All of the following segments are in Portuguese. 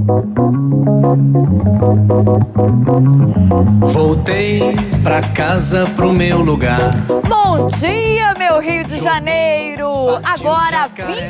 Voltei pra casa, pro meu lugar. Bom dia, meu Rio de Janeiro! Agora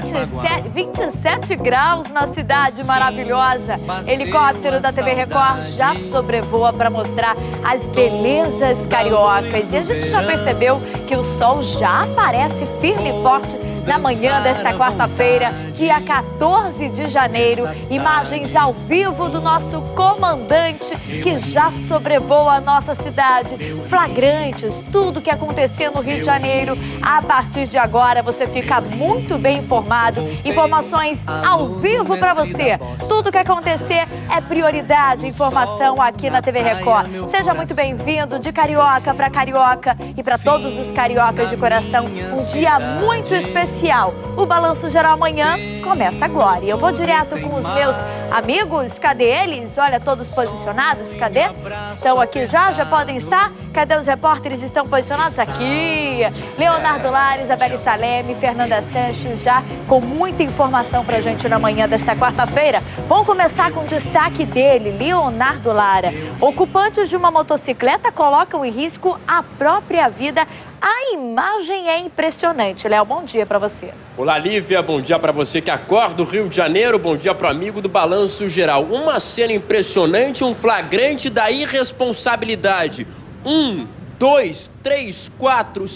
27 graus na cidade maravilhosa. Helicóptero da TV Record já sobrevoa para mostrar as belezas cariocas. E a gente já percebeu que o sol já aparece firme e forte na manhã desta quarta-feira, dia 14 de janeiro. Imagens ao vivo do nosso comandante que já sobrevoa a nossa cidade. Flagrantes, tudo que acontecer no Rio de Janeiro. A partir de agora você fica muito bem informado. Informações ao vivo para você. Tudo que acontecer é prioridade. Informação aqui na TV Record. Seja muito bem-vindo de Carioca para Carioca e para todos os cariocas de coração. Um dia muito especial. O Balanço Geral amanhã começa agora. E eu vou direto com os meus amigos. Cadê eles? Olha, todos posicionados. Cadê? Estão aqui já podem estar? Cadê os repórteres? Estão posicionados aqui. Leonardo Lara, Isabelle Saleme, Fernanda Sanches, já com muita informação pra gente na manhã desta quarta-feira. Vamos começar com o destaque dele, Leonardo Lara. Ocupantes de uma motocicleta colocam em risco a própria vida. A imagem é impressionante. Léo, bom dia para você. Olá, Lívia. Bom dia para você que acorda do Rio de Janeiro. Bom dia para o amigo do Balanço Geral. Uma cena impressionante, um flagrante da irresponsabilidade. 1, 2, 3, 4,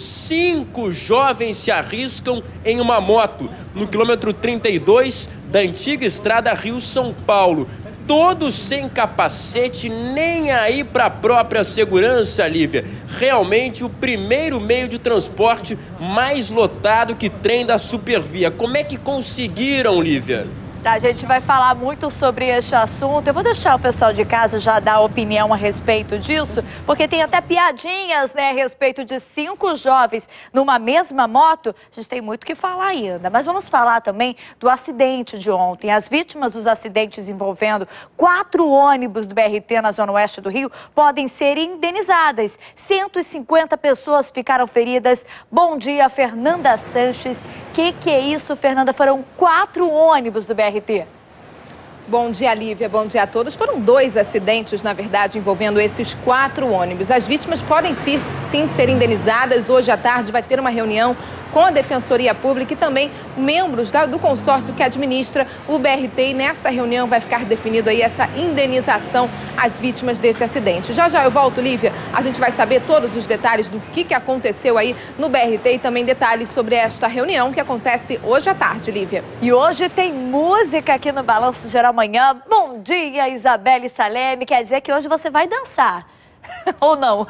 5 jovens se arriscam em uma moto no quilômetro 32 da antiga estrada Rio-São Paulo. Todos sem capacete, nem aí para a própria segurança, Lívia. Realmente o primeiro meio de transporte mais lotado que trem da Supervia. Como é que conseguiram, Lívia? A gente vai falar muito sobre este assunto. Eu vou deixar o pessoal de casa já dar opinião a respeito disso, porque tem até piadinhas, né, a respeito de 5 jovens numa mesma moto. A gente tem muito o que falar ainda, mas vamos falar também do acidente de ontem. As vítimas dos acidentes envolvendo 4 ônibus do BRT na zona oeste do Rio podem ser indenizadas. 150 pessoas ficaram feridas. Bom dia, Fernanda Sanches. Que é isso, Fernanda? Foram 4 ônibus do BRT. Bom dia, Lívia. Bom dia a todos. Foram 2 acidentes, na verdade, envolvendo esses 4 ônibus. As vítimas podem sim ser indenizadas. Hoje à tarde vai ter uma reunião com a Defensoria Pública e também membros do consórcio que administra o BRT. E nessa reunião vai ficar definido aí essa indenização às vítimas desse acidente. Já eu volto, Lívia. A gente vai saber todos os detalhes do que aconteceu aí no BRT e também detalhes sobre esta reunião que acontece hoje à tarde, Lívia. E hoje tem música aqui no Balanço Geral amanhã. Bom dia, Isabelle Saleme. Quer dizer que hoje você vai dançar, ou não?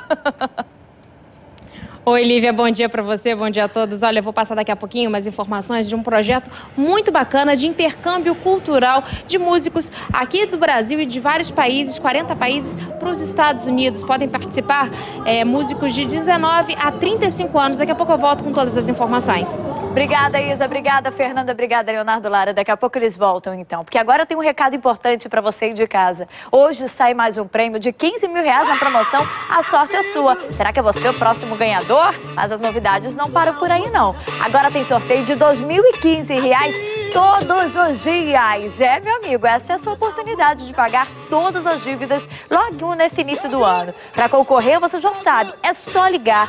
Oi, Lívia, bom dia para você, bom dia a todos. Olha, eu vou passar daqui a pouquinho umas informações de um projeto muito bacana de intercâmbio cultural de músicos aqui do Brasil e de vários países, 40 países, para os Estados Unidos. Podem participar músicos de 19 a 35 anos. Daqui a pouco eu volto com todas as informações. Obrigada, Isa. Obrigada, Fernanda. Obrigada, Leonardo Lara. Daqui a pouco eles voltam, então. Porque agora eu tenho um recado importante para você aí de casa. Hoje sai mais um prêmio de R$15 mil na promoção A Sorte é Sua. Será que é você o próximo ganhador? Mas as novidades não param por aí, não. Agora tem sorteio de R$2.015 todos os dias. Meu amigo, essa é a sua oportunidade de pagar todas as dívidas logo nesse início do ano. Para concorrer, você já sabe, é só ligar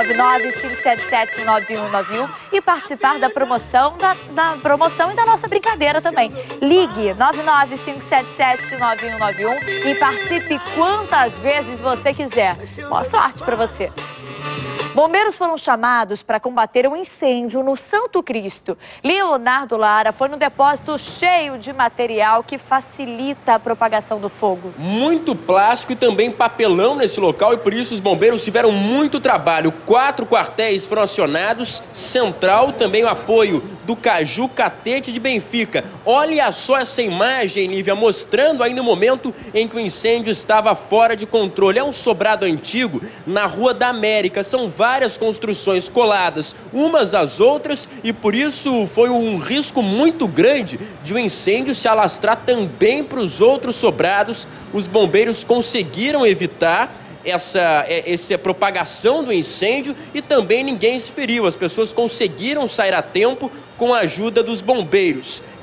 995779191 e participar da promoção, da promoção e da nossa brincadeira também. Ligue 995779191 e participe quantas vezes você quiser. Boa sorte para você. Bombeiros foram chamados para combater um incêndio no Santo Cristo. Leonardo Lara foi no depósito cheio de material que facilita a propagação do fogo. Muito plástico e também papelão nesse local e por isso os bombeiros tiveram muito trabalho. 4 quartéis foram acionados, Central, também o apoio do Caju Catete de Benfica. Olha só essa imagem, Lívia, mostrando ainda o momento em que o incêndio estava fora de controle. É um sobrado antigo na Rua da América. São várias construções coladas umas às outras e por isso foi um risco muito grande de o incêndio se alastrar também para os outros sobrados. Os bombeiros conseguiram evitar essa propagação do incêndio e também ninguém se feriu. As pessoas conseguiram sair a tempo com a ajuda dos bombeiros.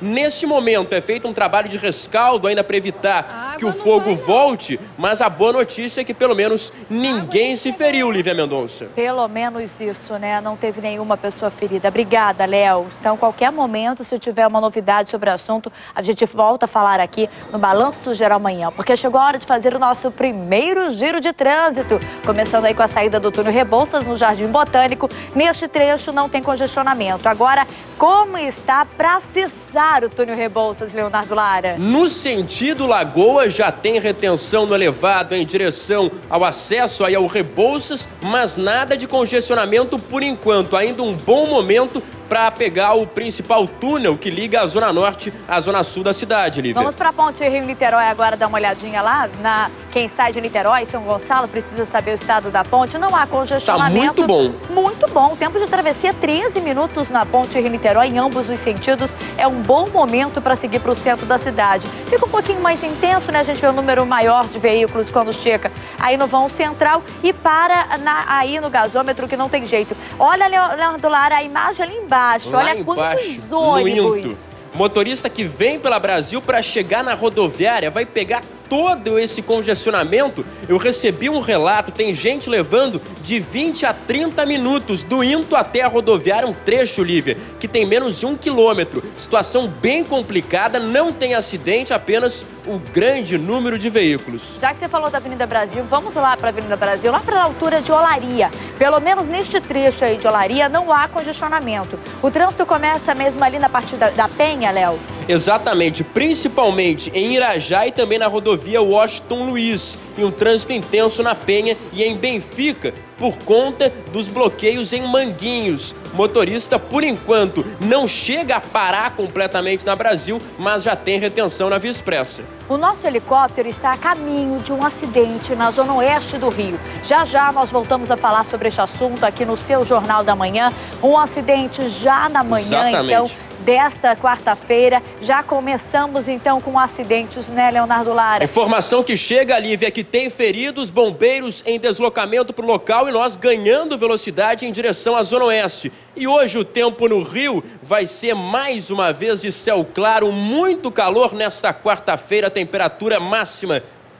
Neste momento é feito um trabalho de rescaldo ainda para evitar que o fogo volte, mas a boa notícia é que pelo menos ninguém se feriu, Lívia Mendonça. Pelo menos isso, né? Não teve nenhuma pessoa ferida. Obrigada, Léo. Então, qualquer momento, se tiver uma novidade sobre o assunto, a gente volta a falar aqui no Balanço Geral amanhã, porque chegou a hora de fazer o nosso primeiro giro de trânsito, começando aí com a saída do túnel Rebouças no Jardim Botânico. Neste trecho não tem congestionamento. Agora, como está para acessar o túnel Rebouças, Leonardo Lara? No sentido Lagoa já tem retenção no elevado em direção ao acesso aí ao Rebouças, mas nada de congestionamento por enquanto. Ainda um bom momento para pegar o principal túnel que liga a Zona Norte à Zona Sul da cidade, Lívia. Vamos para a Ponte Rio-Niterói agora dar uma olhadinha lá. Quem sai de Niterói, São Gonçalo, precisa saber o estado da ponte. Não há congestionamento. Tá muito bom. Muito bom. Tempo de travessia 13 minutos na Ponte Rio-Niterói em ambos os sentidos. É um bom momento para seguir para o centro da cidade. Fica um pouquinho mais intenso, né? A gente vê um número maior de veículos quando chega aí no vão central e para aí no gasômetro, que não tem jeito. Olha, Leonardo Lara, a imagem ali embaixo. Olha quantos ônibus. Motorista que vem pela Brasil para chegar na rodoviária vai pegar todo esse congestionamento. Eu recebi um relato, tem gente levando de 20 a 30 minutos do Into até a rodoviária, um trecho, Lívia, que tem menos de 1 quilômetro. Situação bem complicada, não tem acidente, apenas o grande número de veículos. Já que você falou da Avenida Brasil, vamos lá para a Avenida Brasil, lá para a altura de Olaria. Pelo menos neste trecho aí de Olaria não há congestionamento. O trânsito começa mesmo ali na parte da Penha, Léo? Exatamente, principalmente em Irajá e também na rodovia Washington Luiz. E um trânsito intenso na Penha e em Benfica, por conta dos bloqueios em Manguinhos. Motorista, por enquanto, não chega a parar completamente na Brasil, mas já tem retenção na Via Expressa. O nosso helicóptero está a caminho de um acidente na zona oeste do Rio. Já já nós voltamos a falar sobre este assunto aqui no seu Jornal da Manhã. Um acidente já na manhã, então, desta quarta-feira. Já começamos então com acidentes, né, Leonardo Lara? A informação que chega, Lívia, é que tem feridos, bombeiros em deslocamento para o local e nós ganhando velocidade em direção à Zona Oeste. E hoje o tempo no Rio vai ser mais uma vez de céu claro, muito calor nesta quarta-feira, temperatura máxima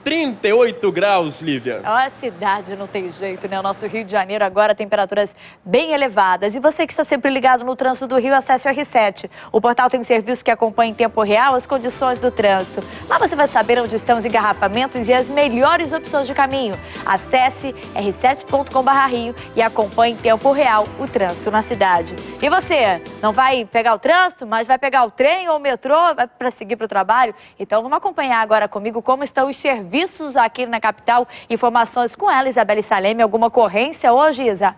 38 graus, Lívia. A cidade não tem jeito, né? O nosso Rio de Janeiro agora temperaturas bem elevadas. E você que está sempre ligado no trânsito do Rio, acesse o R7. O portal tem serviço que acompanha em tempo real as condições do trânsito. Lá você vai saber onde estão os engarrafamentos e as melhores opções de caminho. Acesse r7.com/rio e acompanhe em tempo real o trânsito na cidade. E você, não vai pegar o trânsito, mas vai pegar o trem ou o metrô para seguir para o trabalho? Então vamos acompanhar agora comigo como estão os serviços aqui na capital. Informações com ela, Isabelle Saleme. Alguma ocorrência hoje, Isa?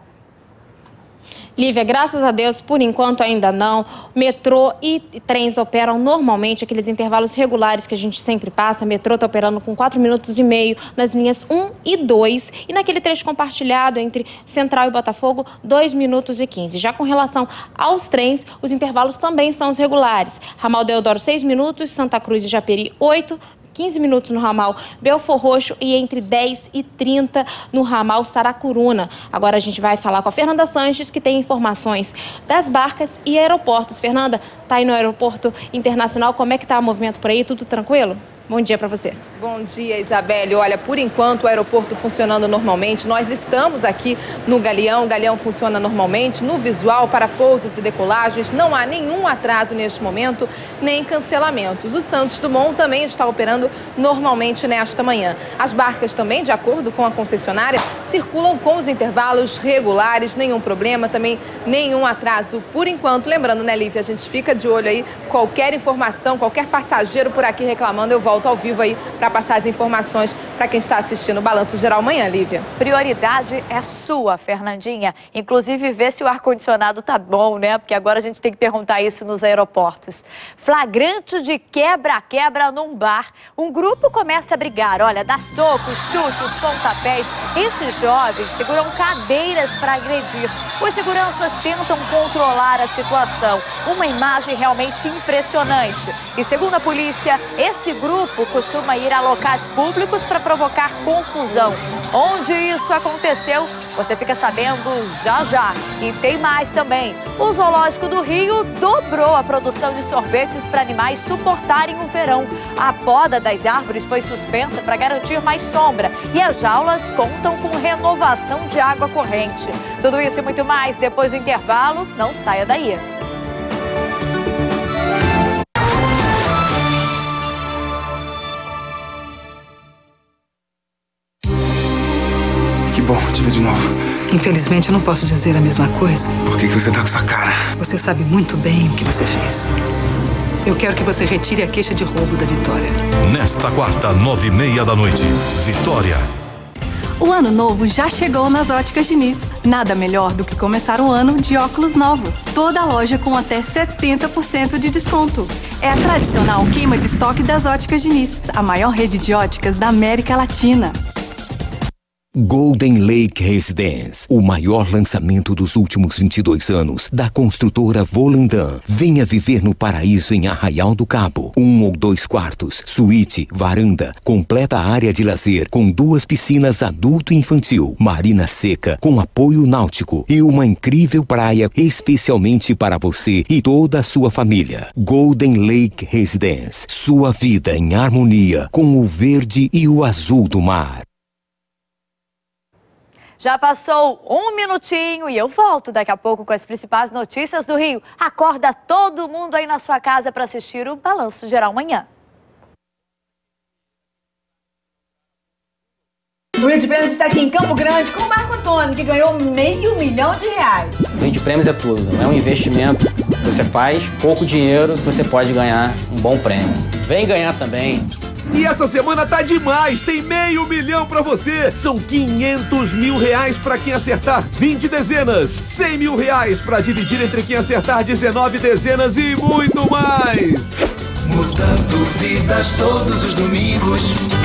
Lívia, graças a Deus, por enquanto ainda não. Metrô e trens operam normalmente, aqueles intervalos regulares que a gente sempre passa. Metrô está operando com 4 minutos e meio nas linhas 1 e 2. E naquele trecho compartilhado entre Central e Botafogo, 2 minutos e 15. Já com relação aos trens, os intervalos também são os regulares. Ramal Deodoro, 6 minutos, Santa Cruz e Japeri, 8 15 minutos no ramal Belfor Roxo e entre 10 e 30 no ramal Saracuruna. Agora a gente vai falar com a Fernanda Sanches, que tem informações das barcas e aeroportos. Fernanda, tá aí no aeroporto internacional, como é que tá o movimento por aí? Tudo tranquilo? Bom dia para você. Bom dia, Isabelle. Olha, por enquanto o aeroporto funcionando normalmente. Nós estamos aqui no Galeão. O Galeão funciona normalmente. No visual, para pousos e decolagens, não há nenhum atraso neste momento, nem cancelamentos. O Santos Dumont também está operando normalmente nesta manhã. As barcas também, de acordo com a concessionária, circulam com os intervalos regulares, nenhum problema, também nenhum atraso por enquanto. Lembrando, né, Lívia, a gente fica de olho aí, qualquer informação, qualquer passageiro por aqui reclamando, eu volto ao vivo aí para passar as informações para quem está assistindo o Balanço Geral amanhã, Lívia. Prioridade é sua, Fernandinha. Inclusive ver se o ar-condicionado tá bom, né? Porque agora a gente tem que perguntar isso nos aeroportos. Flagrante de quebra-quebra num bar. Um grupo começa a brigar, olha, dá socos, chutes, pontapés. Esses jovens seguram cadeiras para agredir. Os seguranças tentam controlar a situação. Uma imagem realmente impressionante. E segundo a polícia, esse grupo costuma ir a locais públicos para provocar confusão. Onde isso aconteceu, Você fica sabendo já já. E tem mais também. O Zoológico do Rio dobrou a produção de sorvetes para animais suportarem o verão. A poda das árvores foi suspensa para garantir mais sombra. E as jaulas contam com renovação de água corrente. Tudo isso e muito mais depois do intervalo. Não saia daí. Que bom te ver de novo. Infelizmente, eu não posso dizer a mesma coisa. Por que você tá com essa cara? Você sabe muito bem o que você fez. Eu quero que você retire a queixa de roubo da Vitória. Nesta quarta, 9h30 da noite. Vitória. O ano novo já chegou nas Óticas Diniz. Nada melhor do que começar o ano de óculos novos. Toda a loja com até 70% de desconto. É a tradicional queima de estoque das Óticas Diniz, a maior rede de óticas da América Latina. Golden Lake Residence, o maior lançamento dos últimos 22 anos da construtora Volandan. Venha viver no paraíso em Arraial do Cabo. 1 ou 2 quartos, suíte, varanda, completa área de lazer com 2 piscinas adulto e infantil, marina seca com apoio náutico e uma incrível praia especialmente para você e toda a sua família. Golden Lake Residence, sua vida em harmonia com o verde e o azul do mar. Já passou 1 minutinho e eu volto daqui a pouco com as principais notícias do Rio. Acorda todo mundo aí na sua casa para assistir o Balanço Geral amanhã. O Vende Prêmios está aqui em Campo Grande com o Marco Antônio, que ganhou R$500 mil. Vende Prêmios é tudo, é um investimento que você faz, pouco dinheiro, você pode ganhar um bom prêmio. Vem ganhar também. E essa semana tá demais, tem R$500 mil pra você. São R$500 mil pra quem acertar 20 dezenas, R$100 mil pra dividir entre quem acertar 19 dezenas e muito mais. Mudando vidas todos os domingos.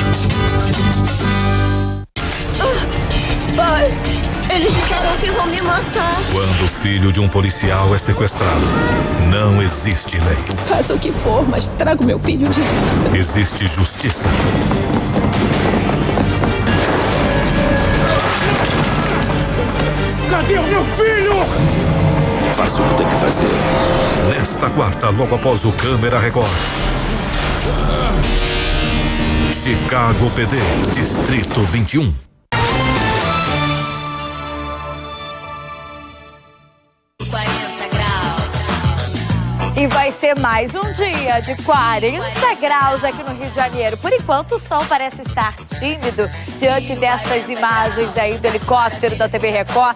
Pai, eles disseram que vão me matar. Quando o filho de um policial é sequestrado, não existe lei. Faça o que for, mas traga o meu filho de volta. Existe justiça. Cadê o meu filho? Faça o que tem que fazer. Nesta quarta, logo após o Câmera Record. Chicago PD, Distrito 21. E vai ser mais um dia de 40 graus aqui no Rio de Janeiro. Por enquanto, o sol parece estar tímido diante dessas imagens aí do helicóptero da TV Record.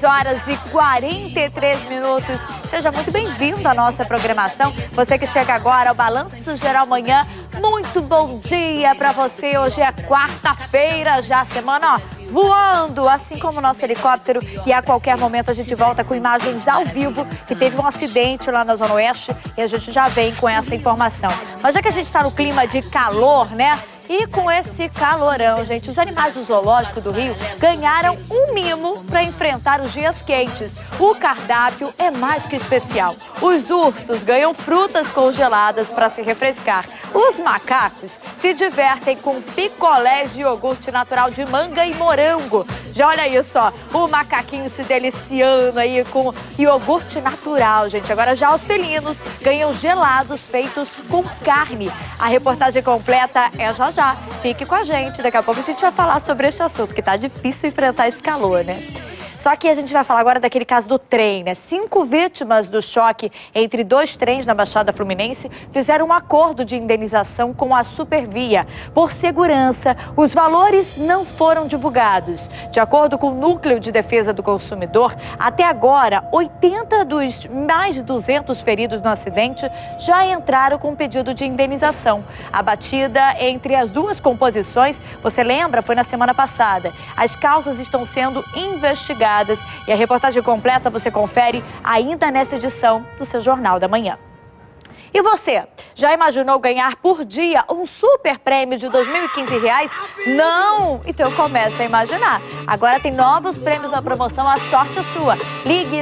6h43. Seja muito bem-vindo à nossa programação. Você que chega agora ao Balanço Geral Manhã, muito bom dia para você. Hoje é quarta-feira, já a semana, ó, voando, assim como o nosso helicóptero. E a qualquer momento a gente volta com imagens ao vivo, que teve um acidente lá na Zona Oeste e a gente já vem com essa informação. Mas já que a gente está no clima de calor, né? E com esse calorão, gente, os animais do Zoológico do Rio ganharam um mimo para enfrentar os dias quentes. O cardápio é mais que especial. Os ursos ganham frutas congeladas para se refrescar. Os macacos se divertem com picolés de iogurte natural de manga e morango. Já olha isso, ó, o macaquinho se deliciando aí com iogurte natural, gente. Agora já os felinos ganham gelados feitos com carne. A reportagem completa é já já. Fique com a gente, daqui a pouco a gente vai falar sobre esse assunto, que tá difícil enfrentar esse calor, né? Só que a gente vai falar agora daquele caso do trem, né? 5 vítimas do choque entre 2 trens na Baixada Fluminense fizeram um acordo de indenização com a Supervia. Por segurança, os valores não foram divulgados. De acordo com o Núcleo de Defesa do Consumidor, até agora, 80 dos mais de 200 feridos no acidente já entraram com pedido de indenização. A batida entre as duas composições, você lembra, foi na semana passada. As causas estão sendo investigadas. E a reportagem completa você confere ainda nessa edição do seu Jornal da Manhã. E você, já imaginou ganhar por dia um super prêmio de R$2.015? Não! Então começa a imaginar. Agora tem novos prêmios na promoção, a sorte é sua. Ligue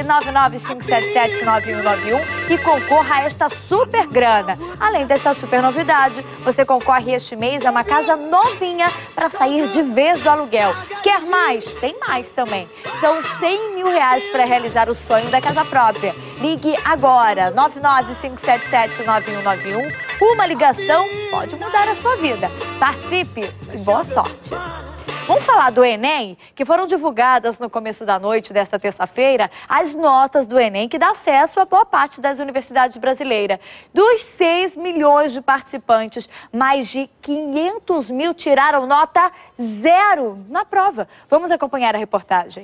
995779191 e concorra a esta super grana. Além dessa super novidade, você concorre este mês a uma casa novinha para sair de vez do aluguel. Quer mais? Tem mais também. São R$100 mil para realizar o sonho da casa própria. Ligue agora, 995779191. Uma ligação pode mudar a sua vida. Participe e boa sorte. Vamos falar do Enem, que foram divulgadas no começo da noite desta terça-feira as notas do Enem, que dá acesso a boa parte das universidades brasileiras. Dos 6 milhões de participantes, mais de 500 mil tiraram nota 0 na prova. Vamos acompanhar a reportagem.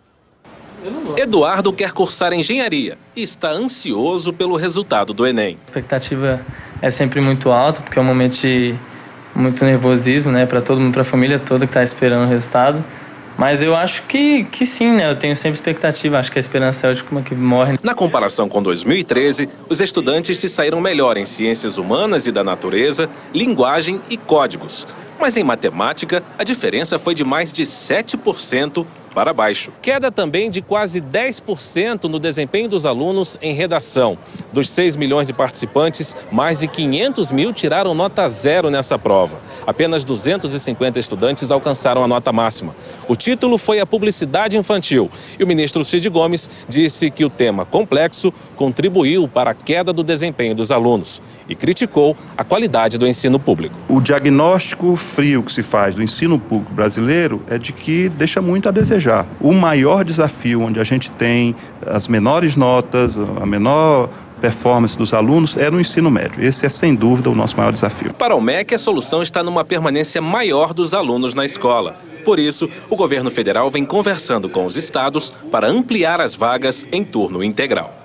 Eduardo quer cursar engenharia e está ansioso pelo resultado do Enem. A expectativa é sempre muito alta, porque é um momento de muito nervosismo, né, para todo mundo, para a família toda que está esperando o resultado. Mas eu acho que sim, né? Eu tenho sempre expectativa, acho que a esperança é a última que morre. Na comparação com 2013, os estudantes se saíram melhor em ciências humanas e da natureza, linguagem e códigos. Mas em matemática, a diferença foi de mais de 7% para baixo. Queda também de quase 10% no desempenho dos alunos em redação. Dos 6 milhões de participantes, mais de 500 mil tiraram nota 0 nessa prova. Apenas 250 estudantes alcançaram a nota máxima. O título foi a publicidade infantil. E o ministro Cid Gomes disse que o tema complexo contribuiu para a queda do desempenho dos alunos e criticou a qualidade do ensino público. O diagnóstico frio que se faz do ensino público brasileiro é de que deixa muito a desejar. O maior desafio, onde a gente tem as menores notas, a menor performance dos alunos, é no ensino médio. Esse é, sem dúvida, o nosso maior desafio. Para o MEC, a solução está numa permanência maior dos alunos na escola. Por isso, o governo federal vem conversando com os estados para ampliar as vagas em turno integral.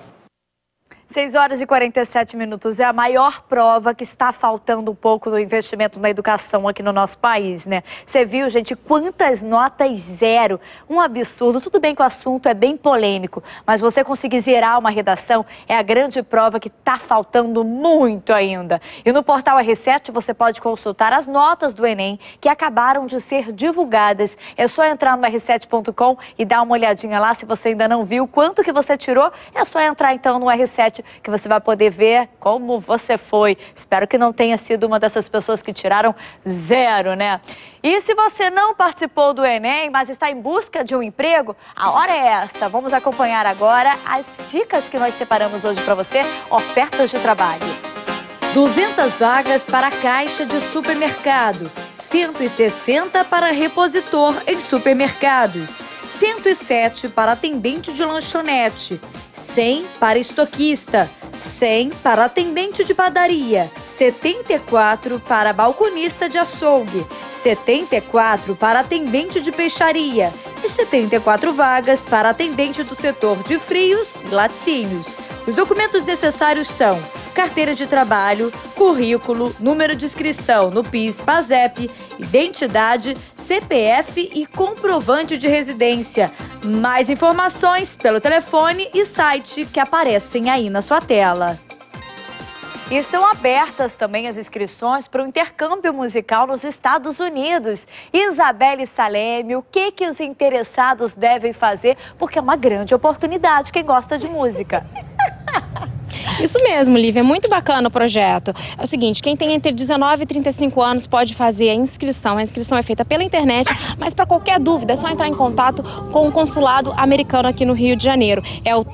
6 horas e 47 minutos. É a maior prova que está faltando um pouco do investimento na educação aqui no nosso país, né? Você viu, gente, quantas notas 0? Um absurdo. Tudo bem que o assunto é bem polêmico, mas você conseguir zerar uma redação é a grande prova que está faltando muito ainda. E no portal R7 você pode consultar as notas do Enem que acabaram de ser divulgadas. É só entrar no r7.com e dar uma olhadinha lá. Se você ainda não viu quanto que você tirou, é só entrar então no R7 que você vai poder ver como você foi. Espero que não tenha sido uma dessas pessoas que tiraram 0, né? E se você não participou do Enem, mas está em busca de um emprego, a hora é esta. Vamos acompanhar agora as dicas que nós separamos hoje para você, ofertas de trabalho. 200 vagas para caixa de supermercado, 160 para repositor em supermercados, 107 para atendente de lanchonete, 100 para estoquista, 100 para atendente de padaria, 74 para balconista de açougue, 74 para atendente de peixaria e 74 vagas para atendente do setor de frios e laticínios. Os documentos necessários são carteira de trabalho, currículo, número de inscrição no PIS, PASEP, identidade, CPF e comprovante de residência. Mais informações pelo telefone e site que aparecem aí na sua tela. E estão abertas também as inscrições para o intercâmbio musical nos Estados Unidos. Isabelle Saleme, o que os interessados devem fazer? Porque é uma grande oportunidade, quem gosta de música. Isso mesmo, Lívia, é muito bacana o projeto. É o seguinte, quem tem entre 19 e 35 anos pode fazer a inscrição. A inscrição é feita pela internet, mas para qualquer dúvida é só entrar em contato com o consulado americano aqui no Rio de Janeiro. É o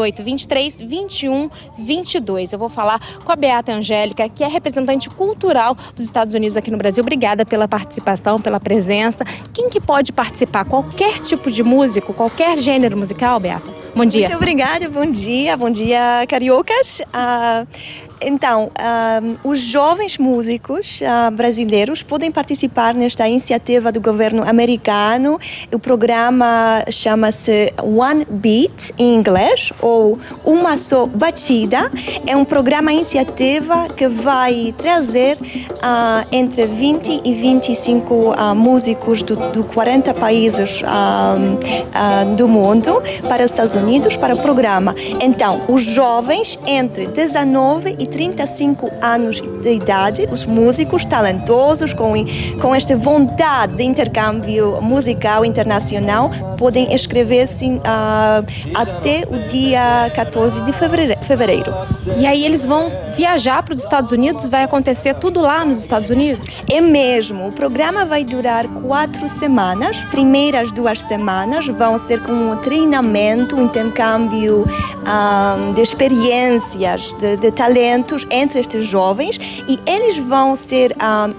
3823-2122. Eu vou falar com a Beata Angélica, que é representante cultural dos Estados Unidos aqui no Brasil. Obrigada pela participação, pela presença. Quem que pode participar? Qualquer tipo de músico, qualquer gênero musical, Beata? Bom dia. Muito obrigada, bom dia cariocas. Então, os jovens músicos brasileiros podem participar nesta iniciativa do governo americano. O programa chama-se One Beat, em inglês, ou Uma Só Batida. É um programa, iniciativa que vai trazer entre 20 e 25 músicos de 40 países do mundo para os Estados Unidos para o programa. Então, os jovens entre 19 e de 35 anos de idade. Os músicos talentosos com esta vontade de intercâmbio musical internacional podem inscrever-se até o dia 14 de fevereiro. E aí eles vão viajar para os Estados Unidos? Vai acontecer tudo lá nos Estados Unidos? É mesmo. O programa vai durar 4 semanas. Primeiras 2 semanas vão ser com um treinamento, um intercâmbio de experiências, de talentos entre estes jovens, e eles vão ter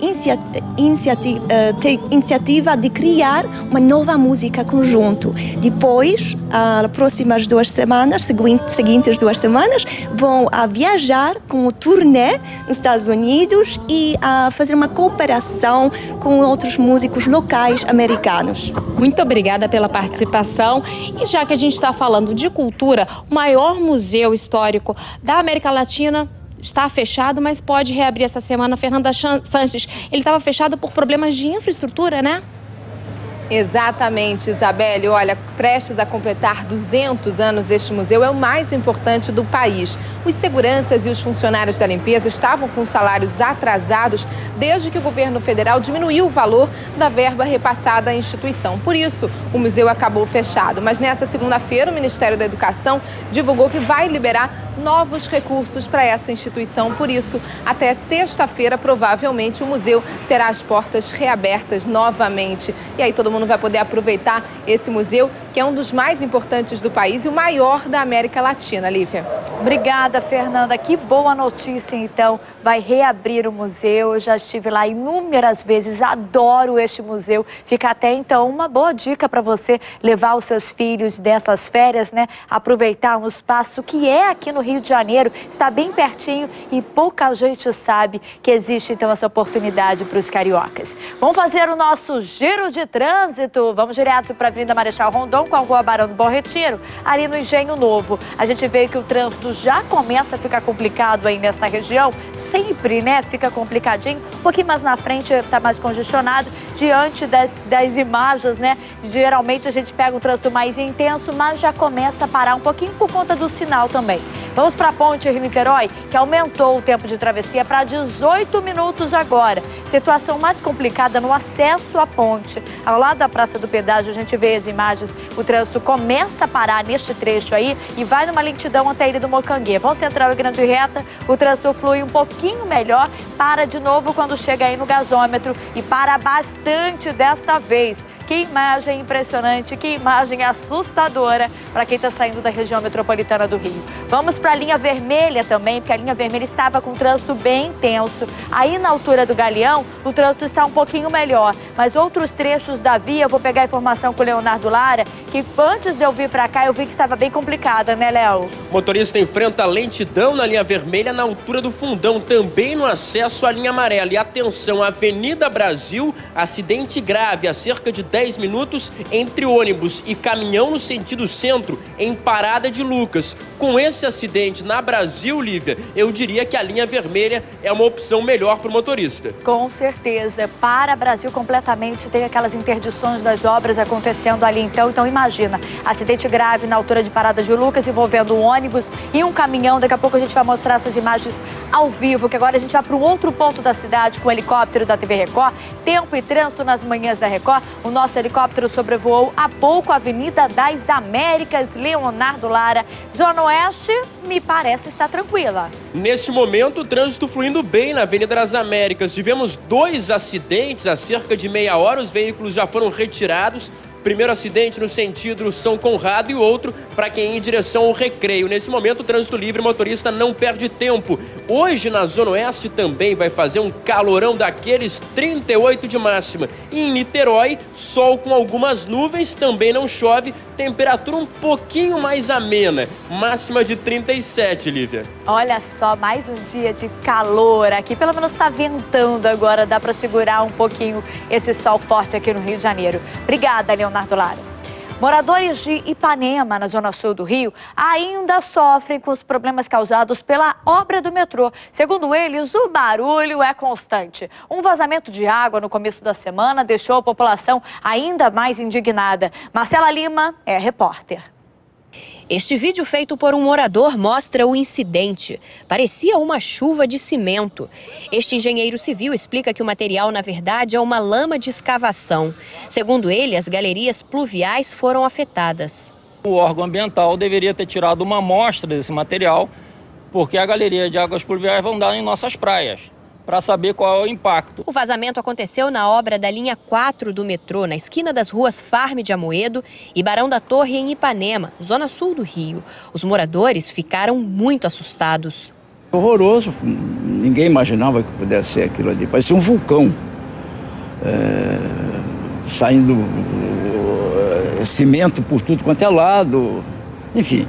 iniciativa de criar uma nova música conjunto. Depois, as próximas 2 semanas, seguintes 2 semanas, vão viajar com o turnê nos Estados Unidos e fazer uma cooperação com outros músicos locais americanos. Muito obrigada pela participação. E já que a gente está falando de cultura, o maior museu histórico da América Latina está fechado, mas pode reabrir essa semana. Fernanda Sanches, ele estava fechado por problemas de infraestrutura, né? Exatamente, Isabelle. Olha, prestes a completar 200 anos, este museu é o mais importante do país. Os seguranças e os funcionários da limpeza estavam com salários atrasados desde que o governo federal diminuiu o valor da verba repassada à instituição. Por isso, o museu acabou fechado. Mas nessa segunda-feira, o Ministério da Educação divulgou que vai liberar novos recursos para essa instituição. Por isso, até sexta-feira, provavelmente, o museu terá as portas reabertas novamente. E aí todo mundo vai poder aproveitar esse museu, que é um dos mais importantes do país e o maior da América Latina, Lívia. Obrigada, Fernanda. Que boa notícia, então. Vai reabrir o museu. Eu já estive lá inúmeras vezes. Adoro este museu. Fica até, então, uma boa dica para você levar os seus filhos dessas férias, né? Aproveitar um espaço que é aqui no Rio de Janeiro. Está bem pertinho e pouca gente sabe que existe, então, essa oportunidade para os cariocas. Vamos fazer o nosso giro de trânsito. Vamos direto para a Avenida Marechal Rondon com a Rua Barão do Bom Retiro, ali no Engenho Novo. A gente vê que o trânsito já começa a ficar complicado aí nessa região. Sempre, né? Fica complicadinho. Um pouquinho mais na frente está mais congestionado. Diante das imagens, né? Geralmente a gente pega um trânsito mais intenso, mas já começa a parar um pouquinho por conta do sinal também. Vamos para a ponte Rio-Niterói, que aumentou o tempo de travessia para 18 minutos agora. Situação mais complicada no acesso à ponte. Ao lado da Praça do Pedágio, a gente vê as imagens. O trânsito começa a parar neste trecho aí e vai numa lentidão até a Ilha do Mocanguê. Vão Central e Grande Reta, o trânsito flui um pouquinho melhor, para de novo quando chega aí no gasômetro e para bastante desta vez. Que imagem impressionante, que imagem assustadora para quem está saindo da região metropolitana do Rio. Vamos para a linha vermelha também, porque a linha vermelha estava com trânsito bem intenso. Aí na altura do Galeão, o trânsito está um pouquinho melhor. Mas outros trechos da via, eu vou pegar a informação com o Leonardo Lara, que antes de eu vir para cá, eu vi que estava bem complicada, né, Léo? O motorista enfrenta lentidão na linha vermelha na altura do Fundão, também no acesso à linha amarela. E atenção, Avenida Brasil, acidente grave há cerca de 10 minutos entre ônibus e caminhão no sentido centro, em Parada de Lucas. Com esse acidente na Brasil, Lívia, eu diria que a linha vermelha é uma opção melhor para o motorista. Com certeza. Para Brasil completamente, tem aquelas interdições das obras acontecendo ali. Então imagina, acidente grave na altura de Parada de Lucas envolvendo um ônibus e um caminhão. Daqui a pouco a gente vai mostrar essas imagens ao vivo, que agora a gente vai para um outro ponto da cidade com o helicóptero da TV Record. Tempo e trânsito nas manhãs da Record. O nosso helicóptero sobrevoou há pouco a Avenida das Américas. Leonardo Lara. Zona Oeste, me parece estar tranquila. Neste momento, o trânsito fluindo bem na Avenida das Américas. Tivemos 2 acidentes há cerca de meia hora. Os veículos já foram retirados. Primeiro acidente no sentido São Conrado e outro para quem ir em direção ao Recreio. Nesse momento, o trânsito livre, o motorista não perde tempo. Hoje, na Zona Oeste, também vai fazer um calorão daqueles, 38 de máxima. E em Niterói, sol com algumas nuvens, também não chove, temperatura um pouquinho mais amena, máxima de 37, Lívia. Olha só, mais um dia de calor aqui, pelo menos está ventando agora, dá para segurar um pouquinho esse sol forte aqui no Rio de Janeiro. Obrigada, Leonardo Lara. Moradores de Ipanema, na zona sul do Rio, ainda sofrem com os problemas causados pela obra do metrô. Segundo eles, o barulho é constante. Um vazamento de água no começo da semana deixou a população ainda mais indignada. Marcela Lima é repórter. Este vídeo feito por um morador mostra o incidente. Parecia uma chuva de cimento. Este engenheiro civil explica que o material, na verdade, é uma lama de escavação. Segundo ele, as galerias pluviais foram afetadas. O órgão ambiental deveria ter tirado uma amostra desse material, porque a galeria de águas pluviais vão dar em nossas praias, para saber qual é o impacto. O vazamento aconteceu na obra da linha 4 do metrô, na esquina das ruas Farm de Amoedo e Barão da Torre, em Ipanema, zona sul do Rio. Os moradores ficaram muito assustados. Horroroso, ninguém imaginava que pudesse ser aquilo ali. Parecia um vulcão, saindo cimento por tudo quanto é lado, enfim.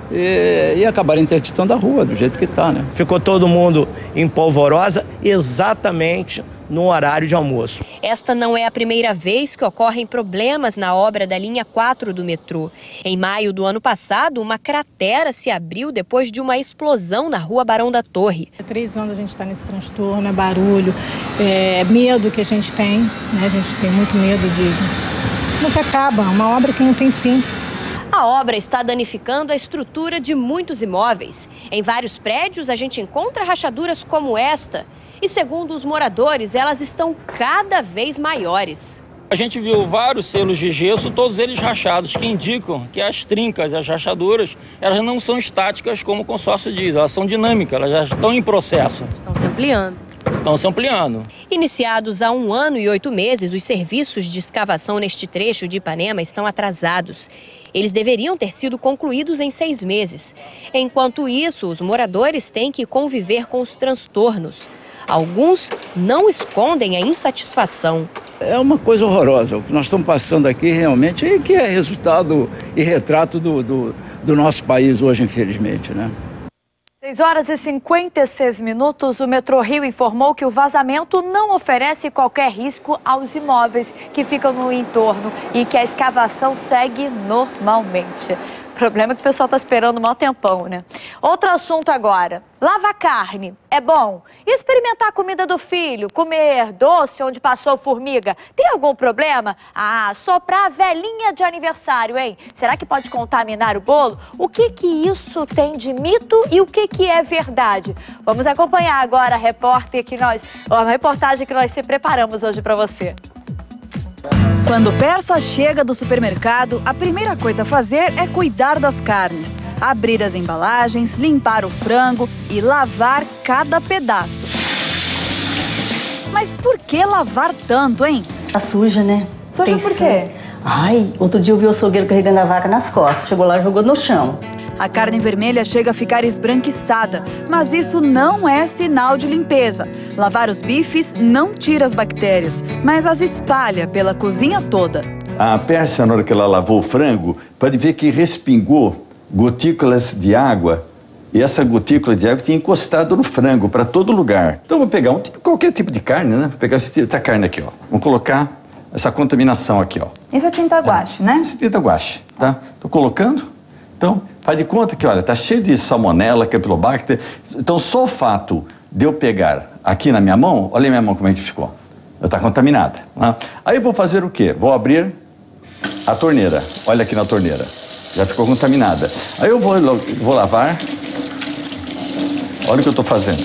E acabaram interditando a rua do jeito que está, né? Ficou todo mundo em polvorosa exatamente no horário de almoço. Esta não é a primeira vez que ocorrem problemas na obra da linha 4 do metrô. Em maio do ano passado, uma cratera se abriu depois de uma explosão na rua Barão da Torre. Há 3 anos a gente está nesse transtorno, é barulho, é medo que a gente tem, né? A gente tem muito medo de... Nunca acaba, uma obra que não tem fim. A obra está danificando a estrutura de muitos imóveis. Em vários prédios, a gente encontra rachaduras como esta. E segundo os moradores, elas estão cada vez maiores. A gente viu vários selos de gesso, todos eles rachados, que indicam que as trincas, as rachaduras, elas não são estáticas como o consórcio diz, elas são dinâmicas, elas já estão em processo. Estão se ampliando. Estão se ampliando. Iniciados há 1 ano e 8 meses, os serviços de escavação neste trecho de Ipanema estão atrasados. Eles deveriam ter sido concluídos em 6 meses. Enquanto isso, os moradores têm que conviver com os transtornos. Alguns não escondem a insatisfação. É uma coisa horrorosa. O que nós estamos passando aqui realmente é que é resultado e retrato do nosso país hoje, infelizmente, né? 6 horas e 56 minutos, o Metrô Rio informou que o vazamento não oferece qualquer risco aos imóveis que ficam no entorno e que a escavação segue normalmente. O problema é que o pessoal está esperando um mau tempão, né? Outro assunto agora. Lavar carne é bom? E experimentar a comida do filho? Comer doce onde passou formiga? Tem algum problema? Ah, soprar a velhinha de aniversário, hein? Será que pode contaminar o bolo? O que isso tem de mito e o que é verdade? Vamos acompanhar agora a reportagem que nós se preparamos hoje para você. Quando o persa chega do supermercado, a primeira coisa a fazer é cuidar das carnes. Abrir as embalagens, limpar o frango e lavar cada pedaço. Mas por que lavar tanto, hein? Tá suja, né? Suja por quê? Ai, outro dia eu vi o açougueiro carregando a vaca nas costas. Chegou lá e jogou no chão. A carne vermelha chega a ficar esbranquiçada, mas isso não é sinal de limpeza. Lavar os bifes não tira as bactérias, mas as espalha pela cozinha toda. A persa, na hora que ela lavou o frango, pode ver que respingou gotículas de água. E essa gotícula de água tinha encostado no frango, para todo lugar. Então, vou pegar qualquer tipo de carne, né? Vou pegar essa carne aqui, ó. Vamos colocar essa contaminação aqui, ó. Isso é tinta guache, né? Isso é tinta guache, tá? Tô colocando. Então, faz de conta que, olha, tá cheio de salmonela, campylobacter. Então, só o fato de eu pegar aqui na minha mão, olha a minha mão como é que ficou. Ela está contaminada. Né? Aí eu vou fazer o quê? Vou abrir a torneira. Olha aqui na torneira. Já ficou contaminada. Aí eu vou lavar. Olha o que eu estou fazendo.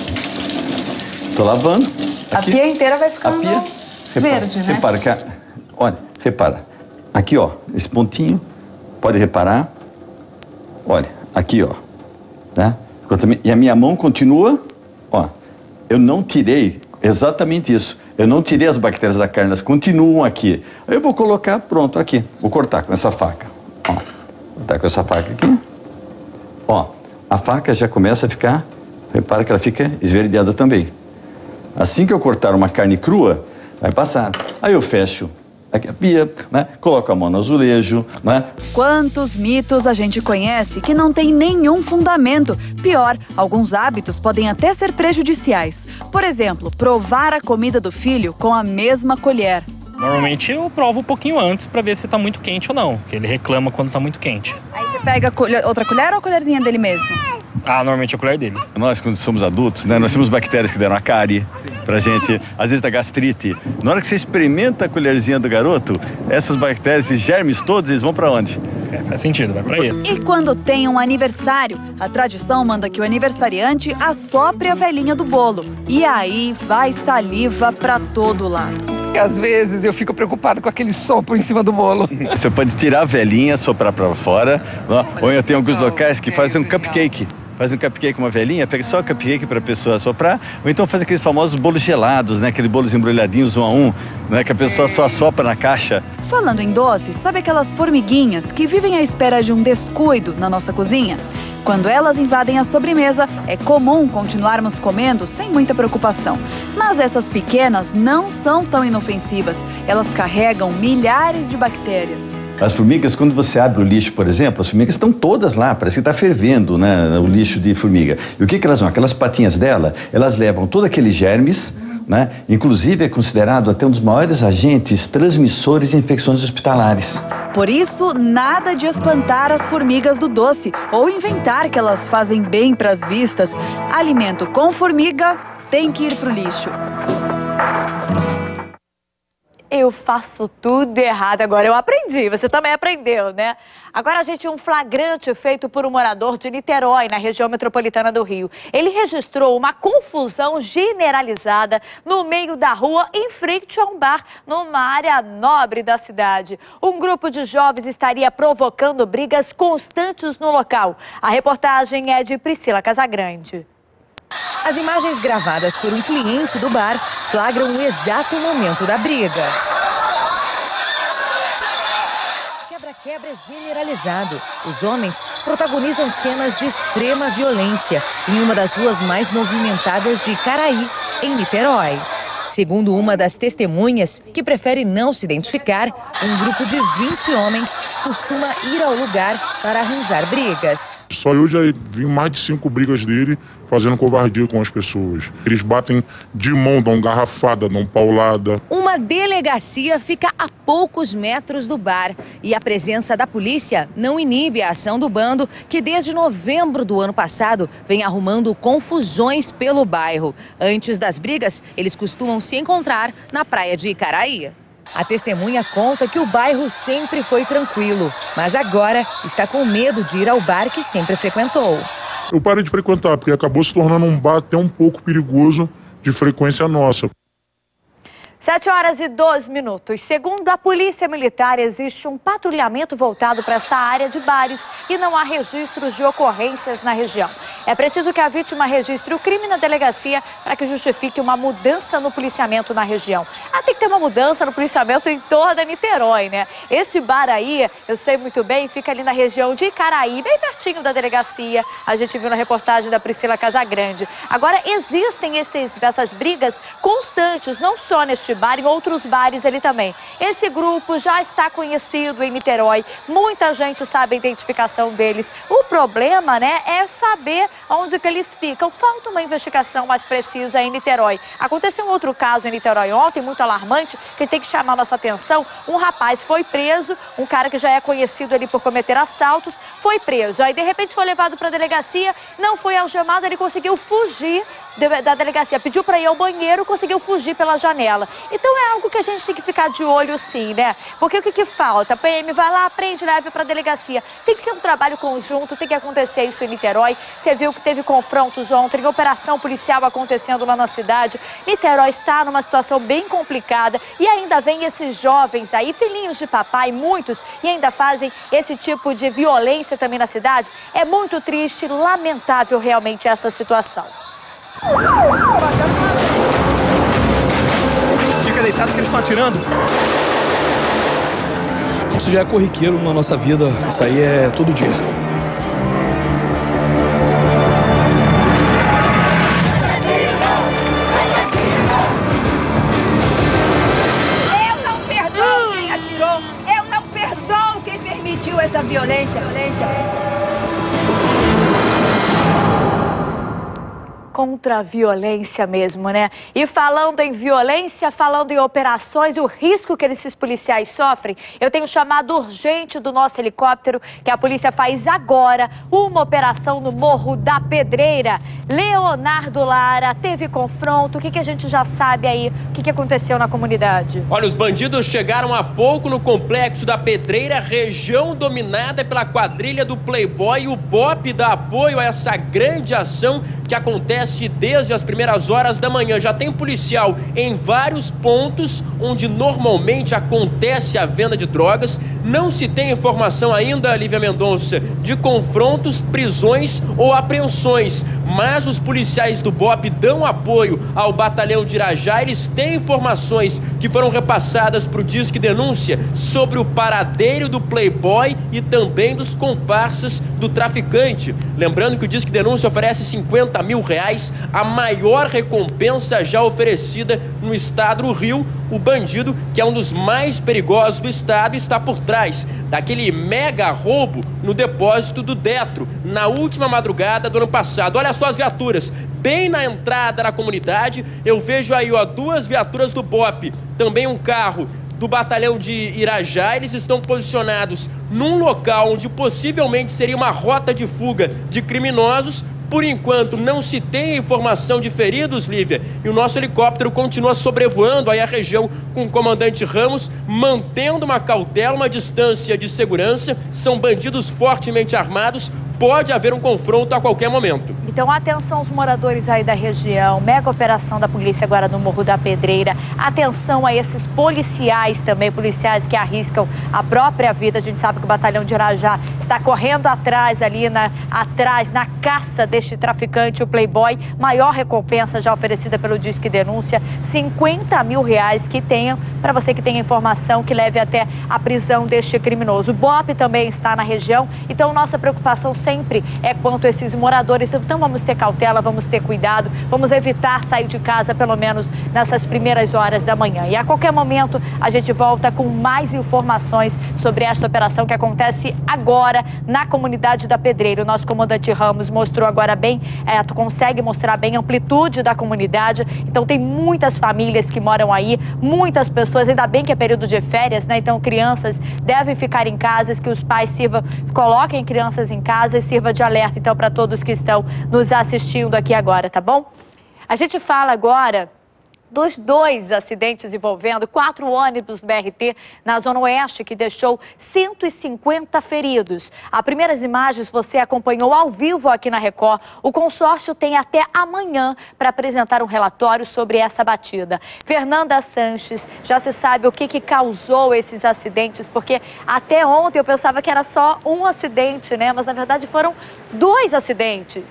Estou lavando. Aqui, a pia inteira vai ficando verde, né? Repara que olha, repara. Aqui, ó, esse pontinho. Pode reparar. Olha, aqui, ó. Tá? E a minha mão continua, ó. Eu não tirei exatamente isso. Eu não tirei as bactérias da carne, elas continuam aqui. Aí eu vou colocar, pronto, aqui. Vou cortar com essa faca. Ó, vou cortar com essa faca aqui. Ó, a faca já começa a ficar, repara que ela fica esverdeada também. Assim que eu cortar uma carne crua, vai passar. Aí eu fecho aqui a pia, né? Coloco a mão no azulejo, né? Quantos mitos a gente conhece que não tem nenhum fundamento. Pior, alguns hábitos podem até ser prejudiciais. Por exemplo, provar a comida do filho com a mesma colher. Normalmente eu provo um pouquinho antes para ver se tá muito quente ou não, porque ele reclama quando tá muito quente. Aí você pega outra colher ou a colherzinha dele mesmo? Ah, normalmente é a colher dele. Nós, quando somos adultos, né, nós temos bactérias que deram a cárie pra gente, às vezes da gastrite. Na hora que você experimenta a colherzinha do garoto, essas bactérias, esses germes todos, eles vão pra onde? faz sentido, vai pra ele. E quando tem um aniversário, a tradição manda que o aniversariante assopre a velhinha do bolo. E aí vai saliva pra todo lado. Às vezes eu fico preocupado com aquele sopro em cima do bolo. Você pode tirar a velhinha, soprar pra fora, ou eu tenho alguns locais que fazem um cupcake. Faz um cupcake com uma velhinha, pega só o cupcake para a pessoa assoprar, ou então faz aqueles famosos bolos gelados, né? Aqueles bolos embrulhadinhos 1 a 1, né? Que a pessoa só assopra na caixa. Falando em doces, sabe aquelas formiguinhas que vivem à espera de um descuido na nossa cozinha? Quando elas invadem a sobremesa, é comum continuarmos comendo sem muita preocupação. Mas essas pequenas não são tão inofensivas. Elas carregam milhares de bactérias. As formigas, quando você abre o lixo, por exemplo, as formigas estão todas lá, parece que está fervendo, né, o lixo de formiga. E o que elas vão? Aquelas patinhas dela, elas levam todos aqueles germes, né? Inclusive é considerado até um dos maiores agentes transmissores de infecções hospitalares. Por isso, nada de espantar as formigas do doce ou inventar que elas fazem bem para as vistas. Alimento com formiga tem que ir para o lixo. Eu faço tudo errado. Agora eu aprendi, você também aprendeu, né? Agora, gente, um flagrante feito por um morador de Niterói, na região metropolitana do Rio. Ele registrou uma confusão generalizada no meio da rua, em frente a um bar, numa área nobre da cidade. Um grupo de jovens estaria provocando brigas constantes no local. A reportagem é de Priscila Casagrande. As imagens gravadas por um cliente do bar flagram o exato momento da briga. Quebra-quebra generalizado. Os homens protagonizam cenas de extrema violência em uma das ruas mais movimentadas de Icaraí, em Niterói. Segundo uma das testemunhas, que prefere não se identificar, um grupo de 20 homens costuma ir ao lugar para arranjar brigas. Só eu já vi mais de 5 brigas dele fazendo covardia com as pessoas. Eles batem de mão, dão garrafada, dão paulada. Uma delegacia fica a poucos metros do bar e a presença da polícia não inibe a ação do bando, que desde novembro do ano passado vem arrumando confusões pelo bairro. Antes das brigas, eles costumam se encontrar na praia de Icaraí. A testemunha conta que o bairro sempre foi tranquilo, mas agora está com medo de ir ao bar que sempre frequentou. Eu parei de frequentar, porque acabou se tornando um bar até um pouco perigoso de frequência nossa. 7h12. Segundo a Polícia Militar, existe um patrulhamento voltado para essa área de bares e não há registros de ocorrências na região. É preciso que a vítima registre o crime na delegacia para que justifique uma mudança no policiamento na região. Tem que ter uma mudança no policiamento em toda Niterói, né? Esse bar aí, eu sei muito bem, fica ali na região de Icaraí, bem pertinho da delegacia. A gente viu na reportagem da Priscila Casagrande. Agora, existem essas brigas constantes, não só neste bar, em outros bares ali também. Esse grupo já está conhecido em Niterói, muita gente sabe a identificação deles. O problema, né, é saber onde que eles ficam. Falta uma investigação mais precisa em Niterói. Aconteceu um outro caso em Niterói ontem, muito alarmante, que tem que chamar nossa atenção. Um rapaz foi preso, um cara que já é conhecido ali por cometer assaltos, foi preso. Aí, de repente, foi levado para a delegacia, não foi algemado, ele conseguiu fugir da delegacia, pediu para ir ao banheiro, conseguiu fugir pela janela. Então é algo que a gente tem que ficar de olho sim, né? Porque o que falta? A PM vai lá, prende, leva para a delegacia. Tem que ser um trabalho conjunto, tem que acontecer isso em Niterói. Você viu que teve confrontos ontem, operação policial acontecendo lá na cidade. Niterói está numa situação bem complicada e ainda vem esses jovens aí, filhinhos de papai, muitos, e ainda fazem esse tipo de violência também na cidade. É muito triste, lamentável realmente essa situação. Fica deitado que eles estão atirando. Isso já é corriqueiro na nossa vida, isso aí é todo dia. Eu não perdoo quem atirou, eu não perdoo quem permitiu essa violência. contra a violência mesmo, né? E falando em violência, falando em operações, o risco que esses policiais sofrem, eu tenho chamado urgente do nosso helicóptero, que a polícia faz agora, uma operação no Morro da Pedreira. Leonardo Lara, teve confronto, o que a gente já sabe aí? O que aconteceu na comunidade? Olha, os bandidos chegaram há pouco no complexo da Pedreira, região dominada pela quadrilha do Playboy. O BOPE dá apoio a essa grande ação que acontece desde as primeiras horas da manhã. Já tem policial em vários pontos onde normalmente acontece a venda de drogas. Não se tem informação ainda, Lívia Mendonça, de confrontos, prisões ou apreensões. Mas os policiais do BOPE dão apoio ao batalhão de Irajá. Eles têm informações que foram repassadas para o Disque Denúncia sobre o paradeiro do Playboy e também dos comparsas do traficante. Lembrando que o Disque Denúncia oferece R$50 mil, a maior recompensa já oferecida no estado do Rio. O bandido, que é um dos mais perigosos do estado, está por trás daquele mega roubo no depósito do Detro, na última madrugada do ano passado. Olha só as viaturas, bem na entrada da comunidade, eu vejo aí, ó, 2 viaturas do BOPE, também um carro do batalhão de Irajá. Eles estão posicionados num local onde possivelmente seria uma rota de fuga de criminosos. Por enquanto, não se tem informação de feridos, Lívia, e o nosso helicóptero continua sobrevoando aí a região com o comandante Ramos, mantendo uma cautela, uma distância de segurança. São bandidos fortemente armados, pode haver um confronto a qualquer momento. Então, atenção aos moradores aí da região, mega operação da polícia agora no Morro da Pedreira. Atenção a esses policiais também, policiais que arriscam a própria vida. A gente sabe que o batalhão de Irajá está correndo atrás ali, na caça deste traficante, o Playboy. Maior recompensa já oferecida pelo Disque Denúncia, R$50 mil, que tenham, para você que tenha informação, que leve até a prisão deste criminoso. O BOPE também está na região, então nossa preocupação sempre é quanto a esses moradores. Então vamos ter cautela, vamos ter cuidado, vamos evitar sair de casa pelo menos nessas primeiras horas da manhã. E a qualquer momento a gente volta com mais informações sobre esta operação que acontece agora na comunidade da Pedreira. O nosso comandante Ramos mostrou agora bem, consegue mostrar bem a amplitude da comunidade. Então tem muitas famílias que moram aí, muitas pessoas, ainda bem que é período de férias, né? Então crianças devem ficar em casa, que os pais coloquem crianças em casa e sirva de alerta então para todos que estão nos assistindo aqui agora, tá bom? A gente fala agora dos 2 acidentes envolvendo 4 ônibus BRT na Zona Oeste, que deixou 150 feridos. As primeiras imagens você acompanhou ao vivo aqui na Record. O consórcio tem até amanhã para apresentar um relatório sobre essa batida. Fernanda Sanches, já se sabe o que causou esses acidentes, porque até ontem eu pensava que era só um acidente, né? Mas na verdade foram 2 acidentes.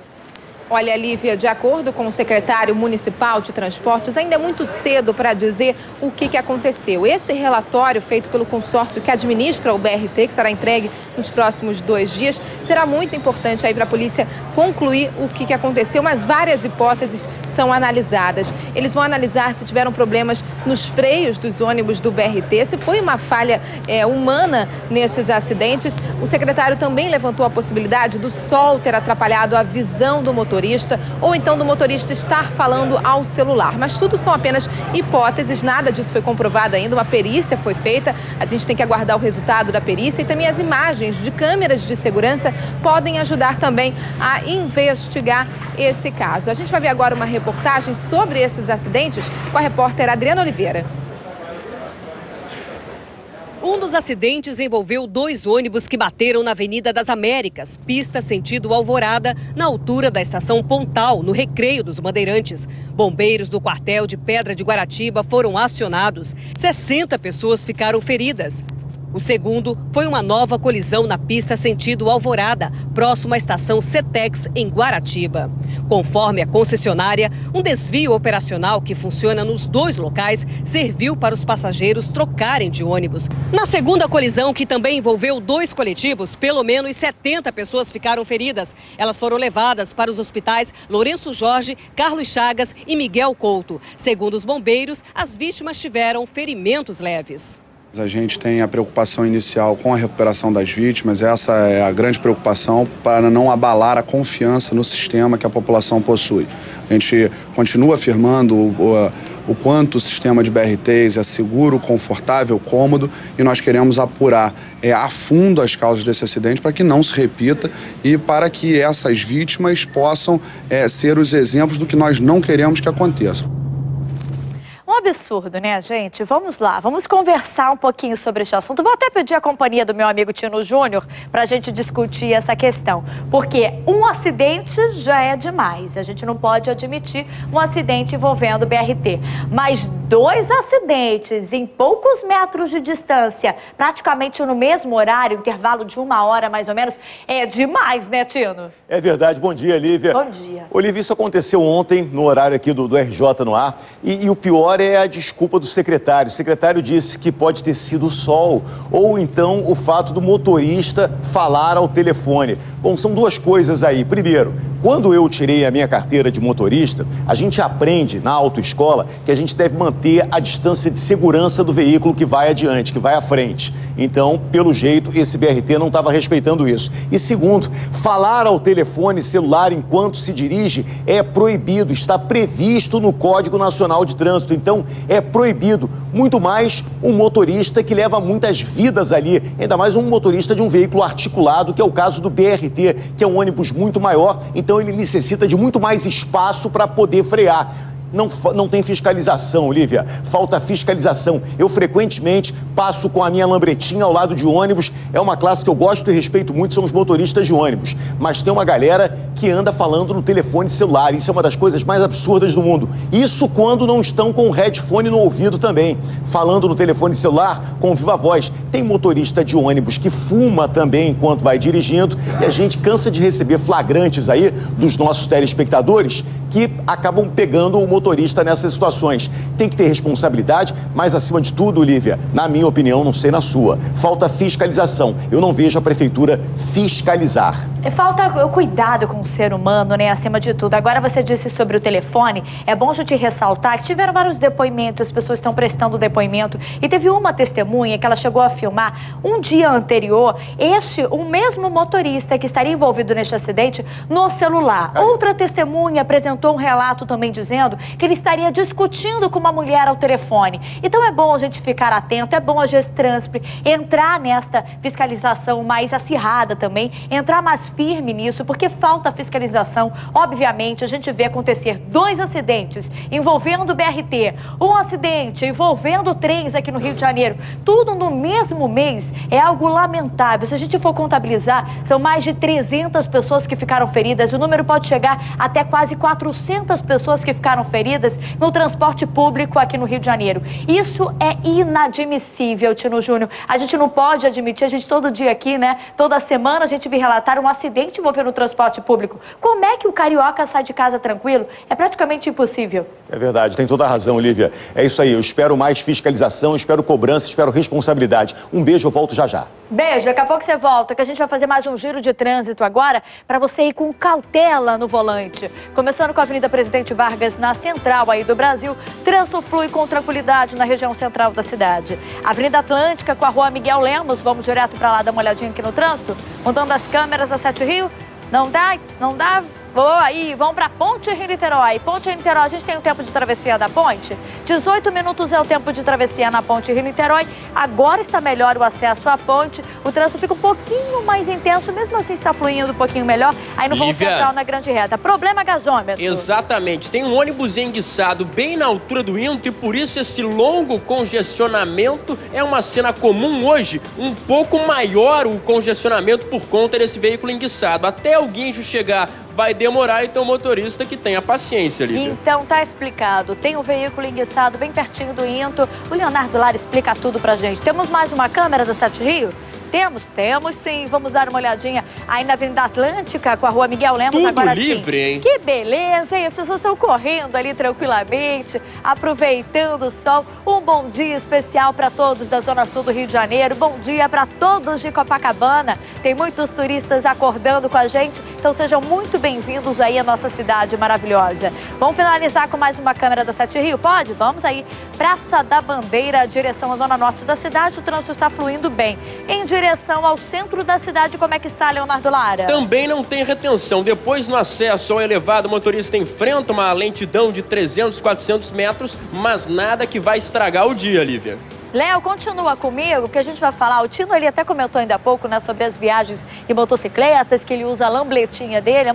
Olha, Lívia, de acordo com o secretário municipal de transportes, ainda é muito cedo para dizer o que aconteceu. Esse relatório feito pelo consórcio que administra o BRT, que será entregue nos próximos 2 dias, será muito importante aí para a polícia concluir o que aconteceu, mas várias hipóteses são analisadas. Eles vão analisar se tiveram problemas nos freios dos ônibus do BRT, se foi uma falha humana nesses acidentes. O secretário também levantou a possibilidade do sol ter atrapalhado a visão do motorista, ou então do motorista estar falando ao celular. Mas tudo são apenas hipóteses, nada disso foi comprovado ainda. Uma perícia foi feita, a gente tem que aguardar o resultado da perícia, e também as imagens de câmeras de segurança podem ajudar também a investigar esse caso. A gente vai ver agora uma reportagem sobre esses acidentes com a repórter Adriana Oliveira. Um dos acidentes envolveu 2 ônibus que bateram na Avenida das Américas, pista sentido Alvorada, na altura da estação Pontal, no Recreio dos Bandeirantes. Bombeiros do quartel de Pedra de Guaratiba foram acionados. 60 pessoas ficaram feridas. O segundo foi uma nova colisão na pista sentido Alvorada, próximo à estação Cetex, em Guaratiba. Conforme a concessionária, um desvio operacional que funciona nos 2 locais serviu para os passageiros trocarem de ônibus. Na segunda colisão, que também envolveu 2 coletivos, pelo menos 70 pessoas ficaram feridas. Elas foram levadas para os hospitais Lourenço Jorge, Carlos Chagas e Miguel Couto. Segundo os bombeiros, as vítimas tiveram ferimentos leves. A gente tem a preocupação inicial com a recuperação das vítimas, essa é a grande preocupação para não abalar a confiança no sistema que a população possui. A gente continua afirmando o quanto o sistema de BRTs é seguro, confortável, cômodo, e nós queremos apurar a fundo as causas desse acidente para que não se repita e para que essas vítimas possam ser os exemplos do que nós não queremos que aconteça. Um absurdo, né, gente? Vamos lá, vamos conversar um pouquinho sobre esse assunto. Vou até pedir a companhia do meu amigo Tino Júnior para a gente discutir essa questão. Porque um acidente já é demais. A gente não pode admitir um acidente envolvendo BRT. Mas 2 acidentes em poucos metros de distância, praticamente no mesmo horário, intervalo de 1 hora mais ou menos, é demais, né, Tino? É verdade. Bom dia, Lívia. Bom dia. Olívia, isso aconteceu ontem, no horário aqui do RJ no ar, e o pior é a desculpa do secretário. O secretário disse que pode ter sido o sol, ou então o fato do motorista falar ao telefone. Bom, são 2 coisas aí. Primeiro, quando eu tirei a minha carteira de motorista, a gente aprende na autoescola que a gente deve manter a distância de segurança do veículo que vai adiante, que vai à frente. Então, pelo jeito, esse BRT não estava respeitando isso. E segundo, falar ao telefone celular enquanto se dirige é proibido, está previsto no Código Nacional de Trânsito. Então, é proibido. Muito mais um motorista que leva muitas vidas ali, ainda mais um motorista de um veículo articulado, que é o caso do BRT, que é um ônibus muito maior, então ele necessita de muito mais espaço para poder frear. Não tem fiscalização, Lívia, falta fiscalização. Eu frequentemente passo com a minha lambretinha ao lado de ônibus, é uma classe que eu gosto e respeito muito, são os motoristas de ônibus. Mas tem uma galera que anda falando no telefone celular, isso é uma das coisas mais absurdas do mundo. Isso quando não estão com o headphone no ouvido também, falando no telefone celular com viva voz. Tem motorista de ônibus que fuma também enquanto vai dirigindo, e a gente cansa de receber flagrantes aí dos nossos telespectadores que acabam pegando o motorista nessas situações. Tem que ter responsabilidade, mas acima de tudo, Lívia, na minha opinião, não sei na sua, falta fiscalização. Eu não vejo a prefeitura fiscalizar. Falta o cuidado com o ser humano, né, acima de tudo. Agora você disse sobre o telefone, é bom a gente ressaltar que tiveram vários depoimentos, as pessoas estão prestando depoimento, e teve uma testemunha que ela chegou a filmar um dia anterior, o mesmo motorista que estaria envolvido neste acidente no celular. Outra testemunha apresentou um relato também dizendo que ele estaria discutindo com uma mulher ao telefone. Então é bom a gente ficar atento, é bom a Gestranspre entrar nesta fiscalização mais acirrada também, entrar mais firme nisso, porque falta fiscalização. Obviamente, a gente vê acontecer 2 acidentes envolvendo o BRT, um acidente envolvendo trens aqui no Rio de Janeiro, tudo no mesmo mês, é algo lamentável. Se a gente for contabilizar, são mais de 300 pessoas que ficaram feridas, o número pode chegar até quase 400 pessoas que ficaram feridas no transporte público aqui no Rio de Janeiro. Isso é inadmissível, Tino Júnior. A gente não pode admitir, a gente todo dia aqui, né, toda semana a gente vem relatar um acidente envolvendo o transporte público. Como é que o carioca sai de casa tranquilo? É praticamente impossível. É verdade, tem toda a razão, Lívia. É isso aí, eu espero mais fiscalização, espero cobrança, espero responsabilidade. Um beijo, eu volto já já. Beijo, daqui a pouco você volta, que a gente vai fazer mais um giro de trânsito agora, para você ir com cautela no volante. Começando com a Avenida Presidente Vargas, na central aí do Brasil, trânsito flui com tranquilidade na região central da cidade. Avenida Atlântica com a Rua Miguel Lemos, vamos direto para lá dar uma olhadinha aqui no trânsito, mudando as câmeras da 7 Rio. Não dá? Não dá? Boa, aí, vamos para Ponte Rio-Niterói. Ponte Rio-Niterói, a gente tem o tempo de travessia da ponte? 18 minutos é o tempo de travessia na Ponte Rio-Niterói. Agora está melhor o acesso à ponte. O trânsito fica um pouquinho mais intenso, mesmo assim está fluindo um pouquinho melhor. Aí no vão central, na grande reta. Problema gasômetro. Exatamente. Tem um ônibus enguiçado bem na altura do Into e por isso esse longo congestionamento é uma cena comum hoje. Um pouco maior o congestionamento por conta desse veículo enguiçado. Até o guincho chegar vai demorar, então o motorista que tenha paciência, Lívia. Então tá explicado. Tem um veículo enguiçado bem pertinho do Into. O Leonardo Lara explica tudo pra gente. Temos mais uma câmera da 7 Rio? Temos sim. Vamos dar uma olhadinha aí na Avenida Atlântica com a Rua Miguel Lemos. Tudo agora livre, sim. Hein? Que beleza, hein? As pessoas estão correndo ali tranquilamente, aproveitando o sol. Um bom dia especial para todos da Zona Sul do Rio de Janeiro. Bom dia para todos de Copacabana. Tem muitos turistas acordando com a gente. Então sejam muito bem-vindos aí à nossa cidade maravilhosa. Vamos finalizar com mais uma câmera da 7 Rio? Pode? Vamos aí. Praça da Bandeira, direção à zona norte da cidade, o trânsito está fluindo bem. Em direção ao centro da cidade, como é que está, Leonardo Lara? Também não tem retenção. Depois, no acesso ao elevado, o motorista enfrenta uma lentidão de 300, 400 metros, mas nada que vai estragar o dia, Lívia. Léo, continua comigo, porque a gente vai falar. O Tino, ele até comentou ainda há pouco, né, sobre as viagens em motocicletas, que ele usa a lambretinha dele,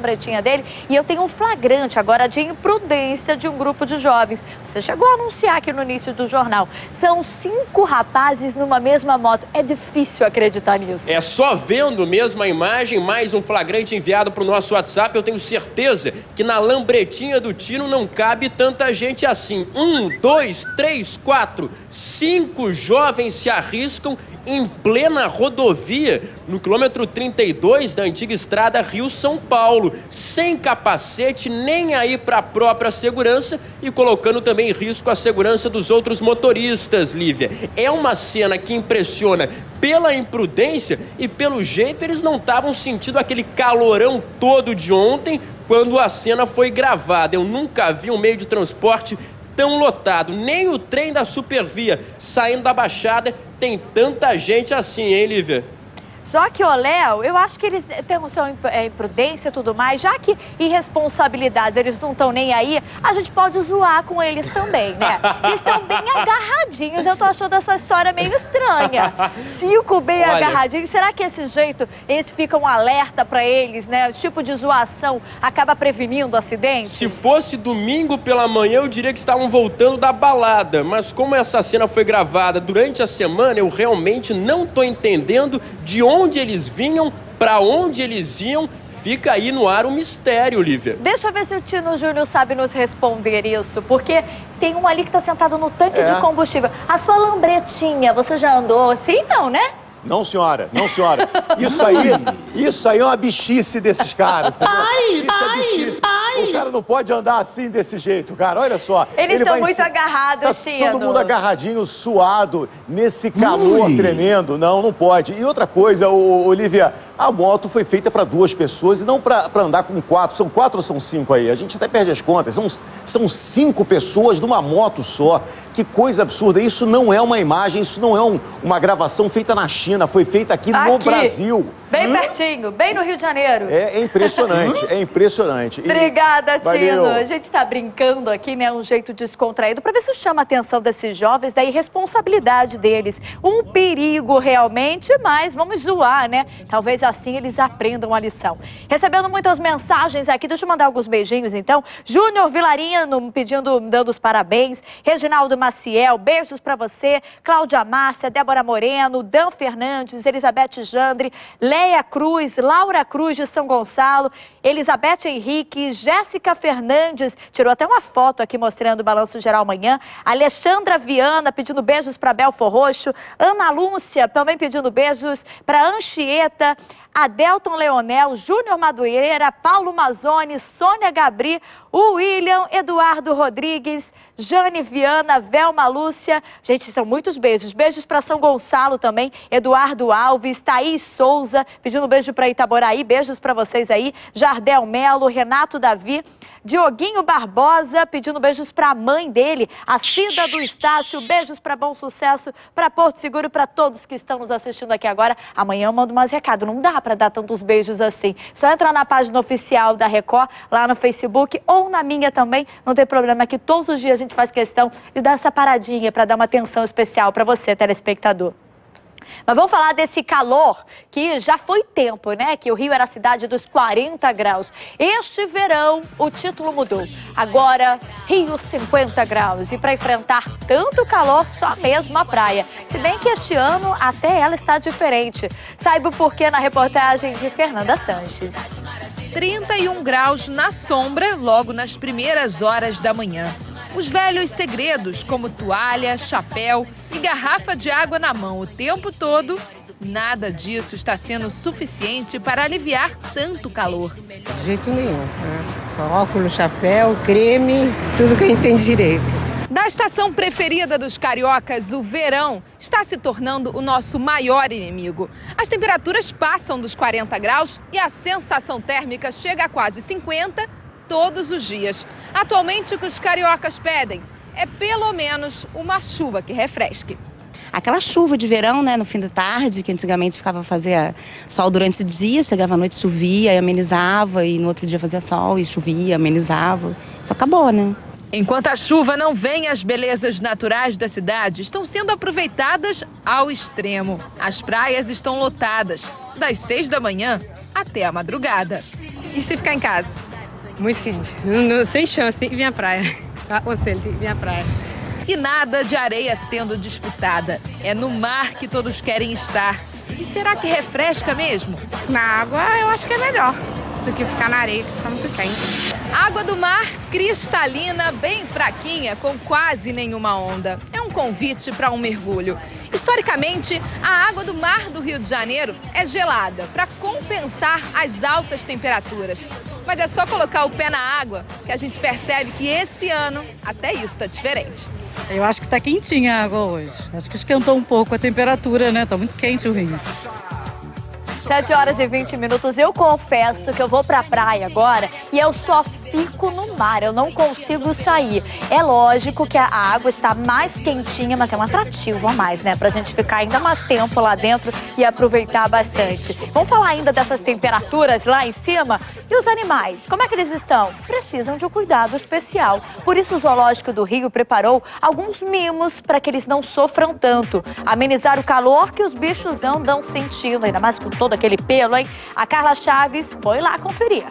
e eu tenho um flagrante agora de imprudência de um grupo de jovens. Você chegou a anunciar aqui no início do jornal. São 5 rapazes numa mesma moto. É difícil acreditar nisso. É só vendo mesmo a imagem, mais um flagrante enviado para o nosso WhatsApp, eu tenho certeza que na lambretinha do Tino não cabe tanta gente assim. 1, 2, 3, 4, 5 jovens se arriscam em plena rodovia, no quilômetro 32 da antiga estrada Rio-São Paulo, sem capacete, nem aí para a própria segurança e colocando também em risco a segurança dos outros motoristas, Lívia. É uma cena que impressiona pela imprudência e pelo jeito eles não estavam sentindo aquele calorão todo de ontem quando a cena foi gravada. Eu nunca vi um meio de transporte tão lotado, nem o trem da Supervia saindo da Baixada tem tanta gente assim, hein, Lívia? Só que, ô Léo, eu acho que eles têm o seu imprudência e tudo mais, já que irresponsabilidades eles não estão nem aí, a gente pode zoar com eles também, né? Eles estão bem agarradinhos, eu tô achando essa história meio estranha. 5 bem agarradinhos, será que esse jeito eles ficam alerta pra eles, né? O tipo de zoação acaba prevenindo acidente? Se fosse domingo pela manhã, eu diria que estavam voltando da balada, mas como essa cena foi gravada durante a semana, eu realmente não tô entendendo de onde eles vinham, para onde eles iam. Fica aí no ar um mistério, Lívia. Deixa eu ver se o Tino Júnior sabe nos responder isso, porque tem um ali que está sentado no tanque de combustível. A sua lambretinha, você já andou assim, não, né? Não, senhora, não, senhora. Isso aí é uma bichice desses caras. O cara não pode andar assim desse jeito, cara. Olha só. Eles estão muito agarrados, Tino. Todo mundo agarradinho, suado, nesse calor tremendo. Não pode. E outra coisa, Olivia, a moto foi feita para 2 pessoas e não para andar com 4. São 4 ou são 5 aí? A gente até perde as contas. São 5 pessoas numa moto só. Que coisa absurda. Isso não é uma imagem, isso não é uma gravação feita na China. Foi feita aqui no Brasil. Bem pertinho, bem no Rio de Janeiro. É impressionante, é impressionante. Obrigada, Tino. A gente está brincando aqui, né? Um jeito descontraído, para ver se chama a atenção desses jovens da irresponsabilidade deles. Um perigo realmente, mas vamos zoar, né? Talvez assim eles aprendam a lição. Recebendo muitas mensagens aqui, deixa eu mandar alguns beijinhos então. Júnior Vilarino dando os parabéns. Reginaldo Maciel, beijos para você. Cláudia Márcia, Débora Moreno, Dan Fernandes, Elizabeth Jandre, Leia Cruz, Laura Cruz de São Gonçalo, Elizabeth Henrique, Jéssica Fernandes, tirou até uma foto aqui mostrando o Balanço Geral amanhã, Alexandra Viana pedindo beijos para Belfor Roxo, Ana Lúcia também pedindo beijos para Anchieta, Adelton Leonel, Júnior Madureira, Paulo Mazzoni, Sônia Gabri, o William, Eduardo Rodrigues, Jane Viana, Velma Lúcia. Gente, são muitos beijos. Beijos para São Gonçalo também. Eduardo Alves, Thaís Souza, pedindo um beijo para Itaboraí. Beijos para vocês aí. Jardel Melo, Renato Davi. Dioguinho Barbosa, pedindo beijos para a mãe dele, a Cida do Estácio. Beijos para Bom Sucesso, para Porto Seguro, para todos que estão nos assistindo aqui agora. Amanhã eu mando mais recado. Não dá para dar tantos beijos assim. Só entrar na página oficial da Record, lá no Facebook, ou na minha também. Não tem problema, que todos os dias a gente faz questão de dar essa paradinha para dar uma atenção especial para você, telespectador. Mas vamos falar desse calor, que já foi tempo, né? Que o Rio era a cidade dos 40 graus. Este verão, o título mudou. Agora, Rio 50 graus. E para enfrentar tanto calor, só mesmo a praia. Se bem que este ano, até ela está diferente. Saiba o porquê na reportagem de Fernanda Sanches. 31 graus na sombra, logo nas primeiras horas da manhã. Os velhos segredos, como toalha, chapéu e garrafa de água na mão o tempo todo, nada disso está sendo suficiente para aliviar tanto calor. De jeito nenhum. Só óculos, chapéu, creme, tudo que a gente tem direito. Da estação preferida dos cariocas, o verão está se tornando o nosso maior inimigo. As temperaturas passam dos 40 graus e a sensação térmica chega a quase 50 todos os dias. Atualmente, o que os cariocas pedem é pelo menos uma chuva que refresque. Aquela chuva de verão, né, no fim da tarde, que antigamente ficava fazer sol durante o dia, chegava à noite, chovia e amenizava, e no outro dia fazia sol e chovia, amenizava. Isso acabou, né? Enquanto a chuva não vem, as belezas naturais da cidade estão sendo aproveitadas ao extremo. As praias estão lotadas, das 6 da manhã até a madrugada. E se ficar em casa? Muito quente. Sem chance, tem que vir à praia. Aconselho, tem que vir à praia. E nada de areia sendo disputada. É no mar que todos querem estar. E será que refresca mesmo? Na água eu acho que é melhor do que ficar na areia, que fica muito quente. Água do mar cristalina, bem fraquinha, com quase nenhuma onda. É um convite para um mergulho. Historicamente, a água do mar do Rio de Janeiro é gelada para compensar as altas temperaturas. Mas é só colocar o pé na água que a gente percebe que esse ano até isso está diferente. Eu acho que está quentinha a água hoje. Acho que esquentou um pouco a temperatura, né? Tá muito quente o Rio. 7 horas e 20 minutos. Eu confesso que eu vou pra praia agora e eu só fico no mar, eu não consigo sair. É lógico que a água está mais quentinha, mas é um atrativo a mais, né? Pra gente ficar ainda mais tempo lá dentro e aproveitar bastante. Vamos falar ainda dessas temperaturas lá em cima? E os animais, como é que eles estão? Precisam de um cuidado especial. Por isso o Zoológico do Rio preparou alguns mimos para que eles não sofram tanto. Amenizar o calor que os bichos andam sentindo, ainda mais com todo aquele pelo, hein? A Carla Chaves foi lá conferir.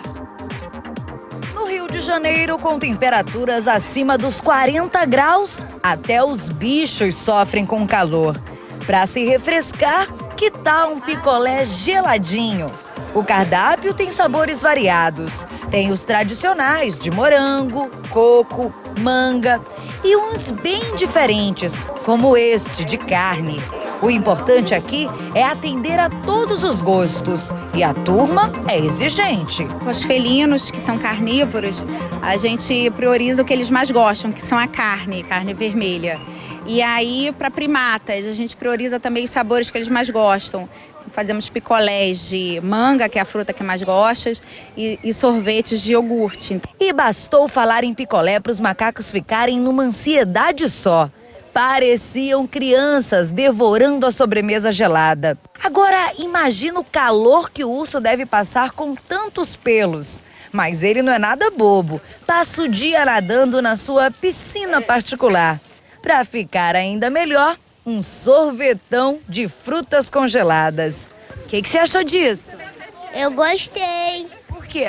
No Rio de Janeiro, com temperaturas acima dos 40 graus, até os bichos sofrem com calor. Para se refrescar, que tal um picolé geladinho? O cardápio tem sabores variados. Tem os tradicionais de morango, coco, manga e uns bem diferentes, como este de carne. O importante aqui é atender a todos os gostos. E a turma é exigente. Os felinos, que são carnívoros, a gente prioriza o que eles mais gostam, que são a carne vermelha. E aí, para primatas, a gente prioriza também os sabores que eles mais gostam. Fazemos picolés de manga, que é a fruta que mais gosta, e sorvetes de iogurte. E bastou falar em picolé para os macacos ficarem numa ansiedade só. Pareciam crianças devorando a sobremesa gelada. Agora, imagina o calor que o urso deve passar com tantos pelos. Mas ele não é nada bobo. Passa o dia nadando na sua piscina particular. Para ficar ainda melhor, um sorvetão de frutas congeladas. O que você achou disso? Eu gostei. Por quê?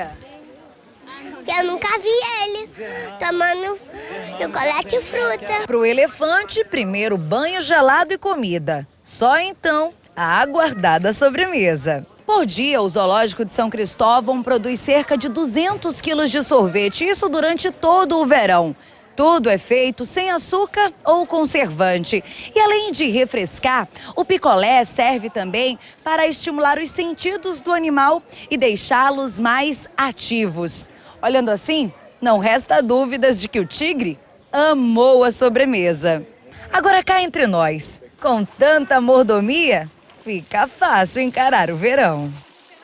Porque eu nunca vi ele tomando chocolate e fruta. Pro elefante, primeiro banho gelado e comida. Só então, a aguardada sobremesa. Por dia, o Zoológico de São Cristóvão produz cerca de 200 quilos de sorvete, isso durante todo o verão. Tudo é feito sem açúcar ou conservante. E além de refrescar, o picolé serve também para estimular os sentidos do animal e deixá-los mais ativos. Olhando assim, não resta dúvidas de que o tigre amou a sobremesa. Agora cá entre nós, com tanta mordomia, fica fácil encarar o verão.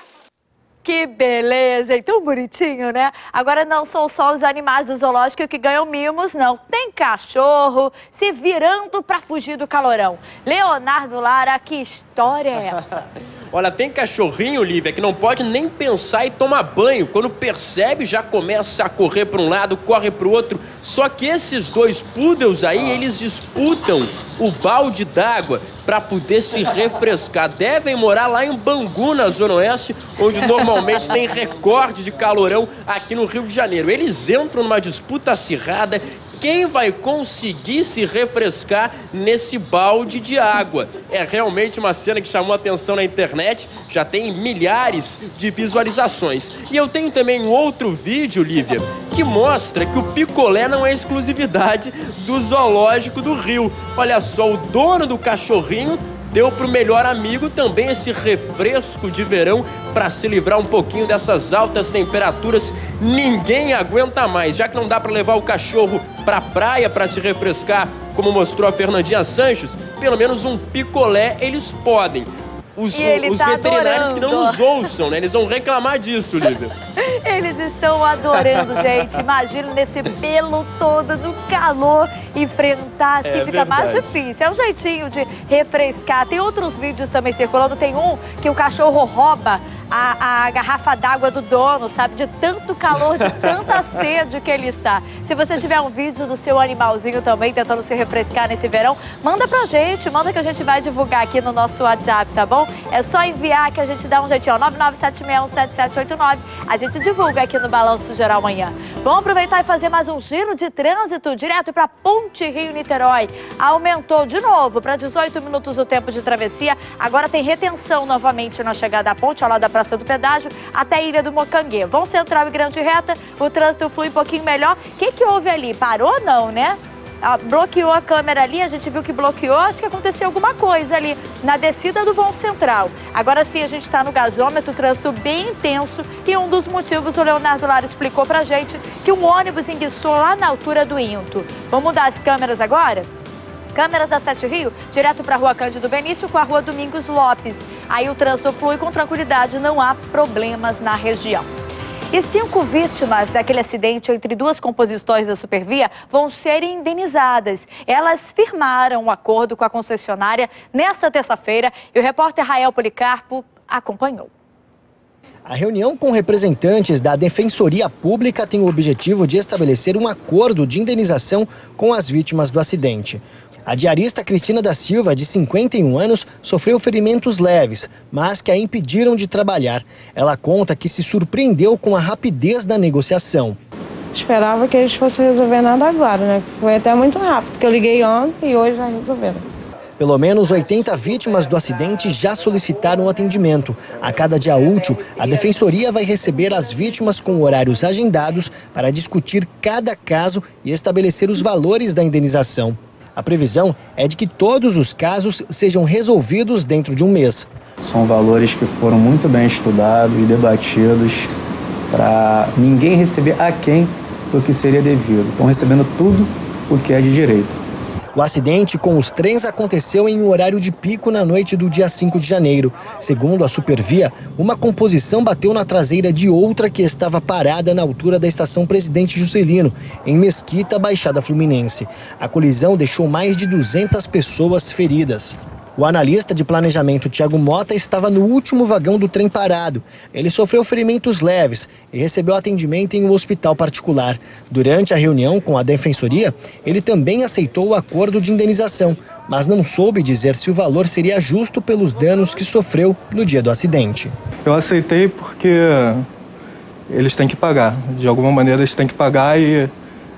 Que beleza, e tão bonitinho, né? Agora não são só os animais do zoológico que ganham mimos, não. Tem cachorro se virando para fugir do calorão. Leonardo Lara, que história é essa? Olha, tem cachorrinho, Lívia, que não pode nem pensar em tomar banho. Quando percebe, já começa a correr para um lado, corre para o outro. Só que esses dois poodles aí, eles disputam o balde d'água para poder se refrescar. Devem morar lá em Bangu, na Zona Oeste, onde normalmente tem recorde de calorão aqui no Rio de Janeiro. Eles entram numa disputa acirrada. Quem vai conseguir se refrescar nesse balde de água? É realmente uma cena que chamou a atenção na internet, já tem milhares de visualizações. E eu tenho também um outro vídeo, Lívia, que mostra que o picolé não é exclusividade do Zoológico do Rio. Olha só, o dono do cachorrinho deu para o melhor amigo também esse refresco de verão para se livrar um pouquinho dessas altas temperaturas. Ninguém aguenta mais, já que não dá para levar o cachorro para a praia para se refrescar, como mostrou a Fernandinha Sanches, pelo menos um picolé eles podem. Os veterinários que não nos ouçam, né? Eles vão reclamar disso, Lívia. Eles estão adorando, gente. Imagina nesse pelo todo, no calor, enfrentar, assim, fica mais difícil. É um jeitinho de refrescar. Tem outros vídeos também circulando. Tem um que o cachorro rouba a garrafa d'água do dono, sabe? De tanto calor, de tanta sede que ele está. Se você tiver um vídeo do seu animalzinho também tentando se refrescar nesse verão, manda pra gente, manda que a gente vai divulgar aqui no nosso WhatsApp, tá bom? É só enviar que a gente dá um jeitinho, ó, 997617789. A gente divulga aqui no Balanço Geral amanhã. Vamos aproveitar e fazer mais um giro de trânsito direto para Ponte Rio-Niterói. Aumentou de novo para 18 minutos o tempo de travessia. Agora tem retenção novamente na chegada à ponte, ao lado da Praça do Pedágio, até a Ilha do Mocanguê. Vão Central e Grande Reta, o trânsito flui um pouquinho melhor. O que houve ali? Parou não, né? Bloqueou a câmera ali, a gente viu que bloqueou, acho que aconteceu alguma coisa ali na descida do vão central. Agora sim, a gente está no gasômetro, trânsito bem intenso, e um dos motivos o Leonardo Lara explicou pra gente, que um ônibus enguiçou lá na altura do Into. Vamos mudar as câmeras agora? Câmeras da 7 Rio, direto para a Rua Cândido Benício com a Rua Domingos Lopes. Aí o trânsito flui com tranquilidade, não há problemas na região. E 5 vítimas daquele acidente entre 2 composições da Supervia vão ser indenizadas. Elas firmaram um acordo com a concessionária nesta terça-feira e o repórter Rael Policarpo acompanhou. A reunião com representantes da Defensoria Pública tem o objetivo de estabelecer um acordo de indenização com as vítimas do acidente. A diarista Cristina da Silva, de 51 anos, sofreu ferimentos leves, mas que a impediram de trabalhar. Ela conta que se surpreendeu com a rapidez da negociação. Esperava que eles fossem resolver nada agora, né? Foi até muito rápido, porque eu liguei ontem e hoje já resolveram. Pelo menos 80 vítimas do acidente já solicitaram atendimento. A cada dia útil, a Defensoria vai receber as vítimas com horários agendados para discutir cada caso e estabelecer os valores da indenização. A previsão é de que todos os casos sejam resolvidos dentro de um mês. São valores que foram muito bem estudados e debatidos para ninguém receber aquém do que seria devido. Estão recebendo tudo o que é de direito. O acidente com os trens aconteceu em um horário de pico na noite do dia 5 de janeiro. Segundo a Supervia, uma composição bateu na traseira de outra que estava parada na altura da estação Presidente Juscelino, em Mesquita, Baixada Fluminense. A colisão deixou mais de 200 pessoas feridas. O analista de planejamento Thiago Mota estava no último vagão do trem parado. Ele sofreu ferimentos leves e recebeu atendimento em um hospital particular. Durante a reunião com a Defensoria, ele também aceitou o acordo de indenização, mas não soube dizer se o valor seria justo pelos danos que sofreu no dia do acidente. Eu aceitei porque eles têm que pagar. De alguma maneira eles têm que pagar e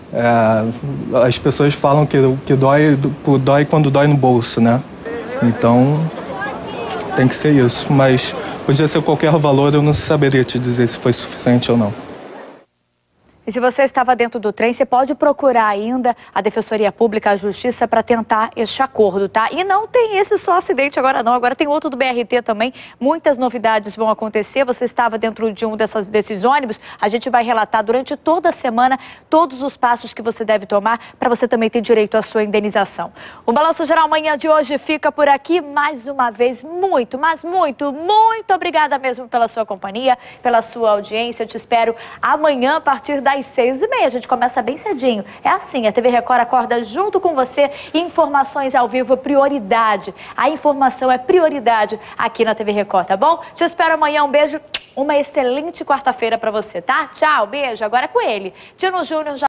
as pessoas falam que dói quando dói no bolso, né? Então, tem que ser isso, mas podia ser qualquer valor, eu não saberia te dizer se foi suficiente ou não. E se você estava dentro do trem, você pode procurar ainda a Defensoria Pública, a Justiça, para tentar este acordo, tá? E não tem esse só acidente agora não, agora tem outro do BRT também, muitas novidades vão acontecer. Você estava dentro de um desses ônibus, a gente vai relatar durante toda a semana todos os passos que você deve tomar para você também ter direito à sua indenização. O Balanço Geral Manhã de hoje fica por aqui, mais uma vez, muito, mas muito, muito obrigada mesmo pela sua companhia, pela sua audiência. Eu te espero amanhã a partir das 6h30, a gente começa bem cedinho. É assim, a TV Record acorda junto com você. Informações ao vivo, prioridade. A informação é prioridade aqui na TV Record, tá bom? Te espero amanhã, um beijo, uma excelente quarta-feira pra você, tá? Tchau, beijo, agora é com ele. Tino Júnior já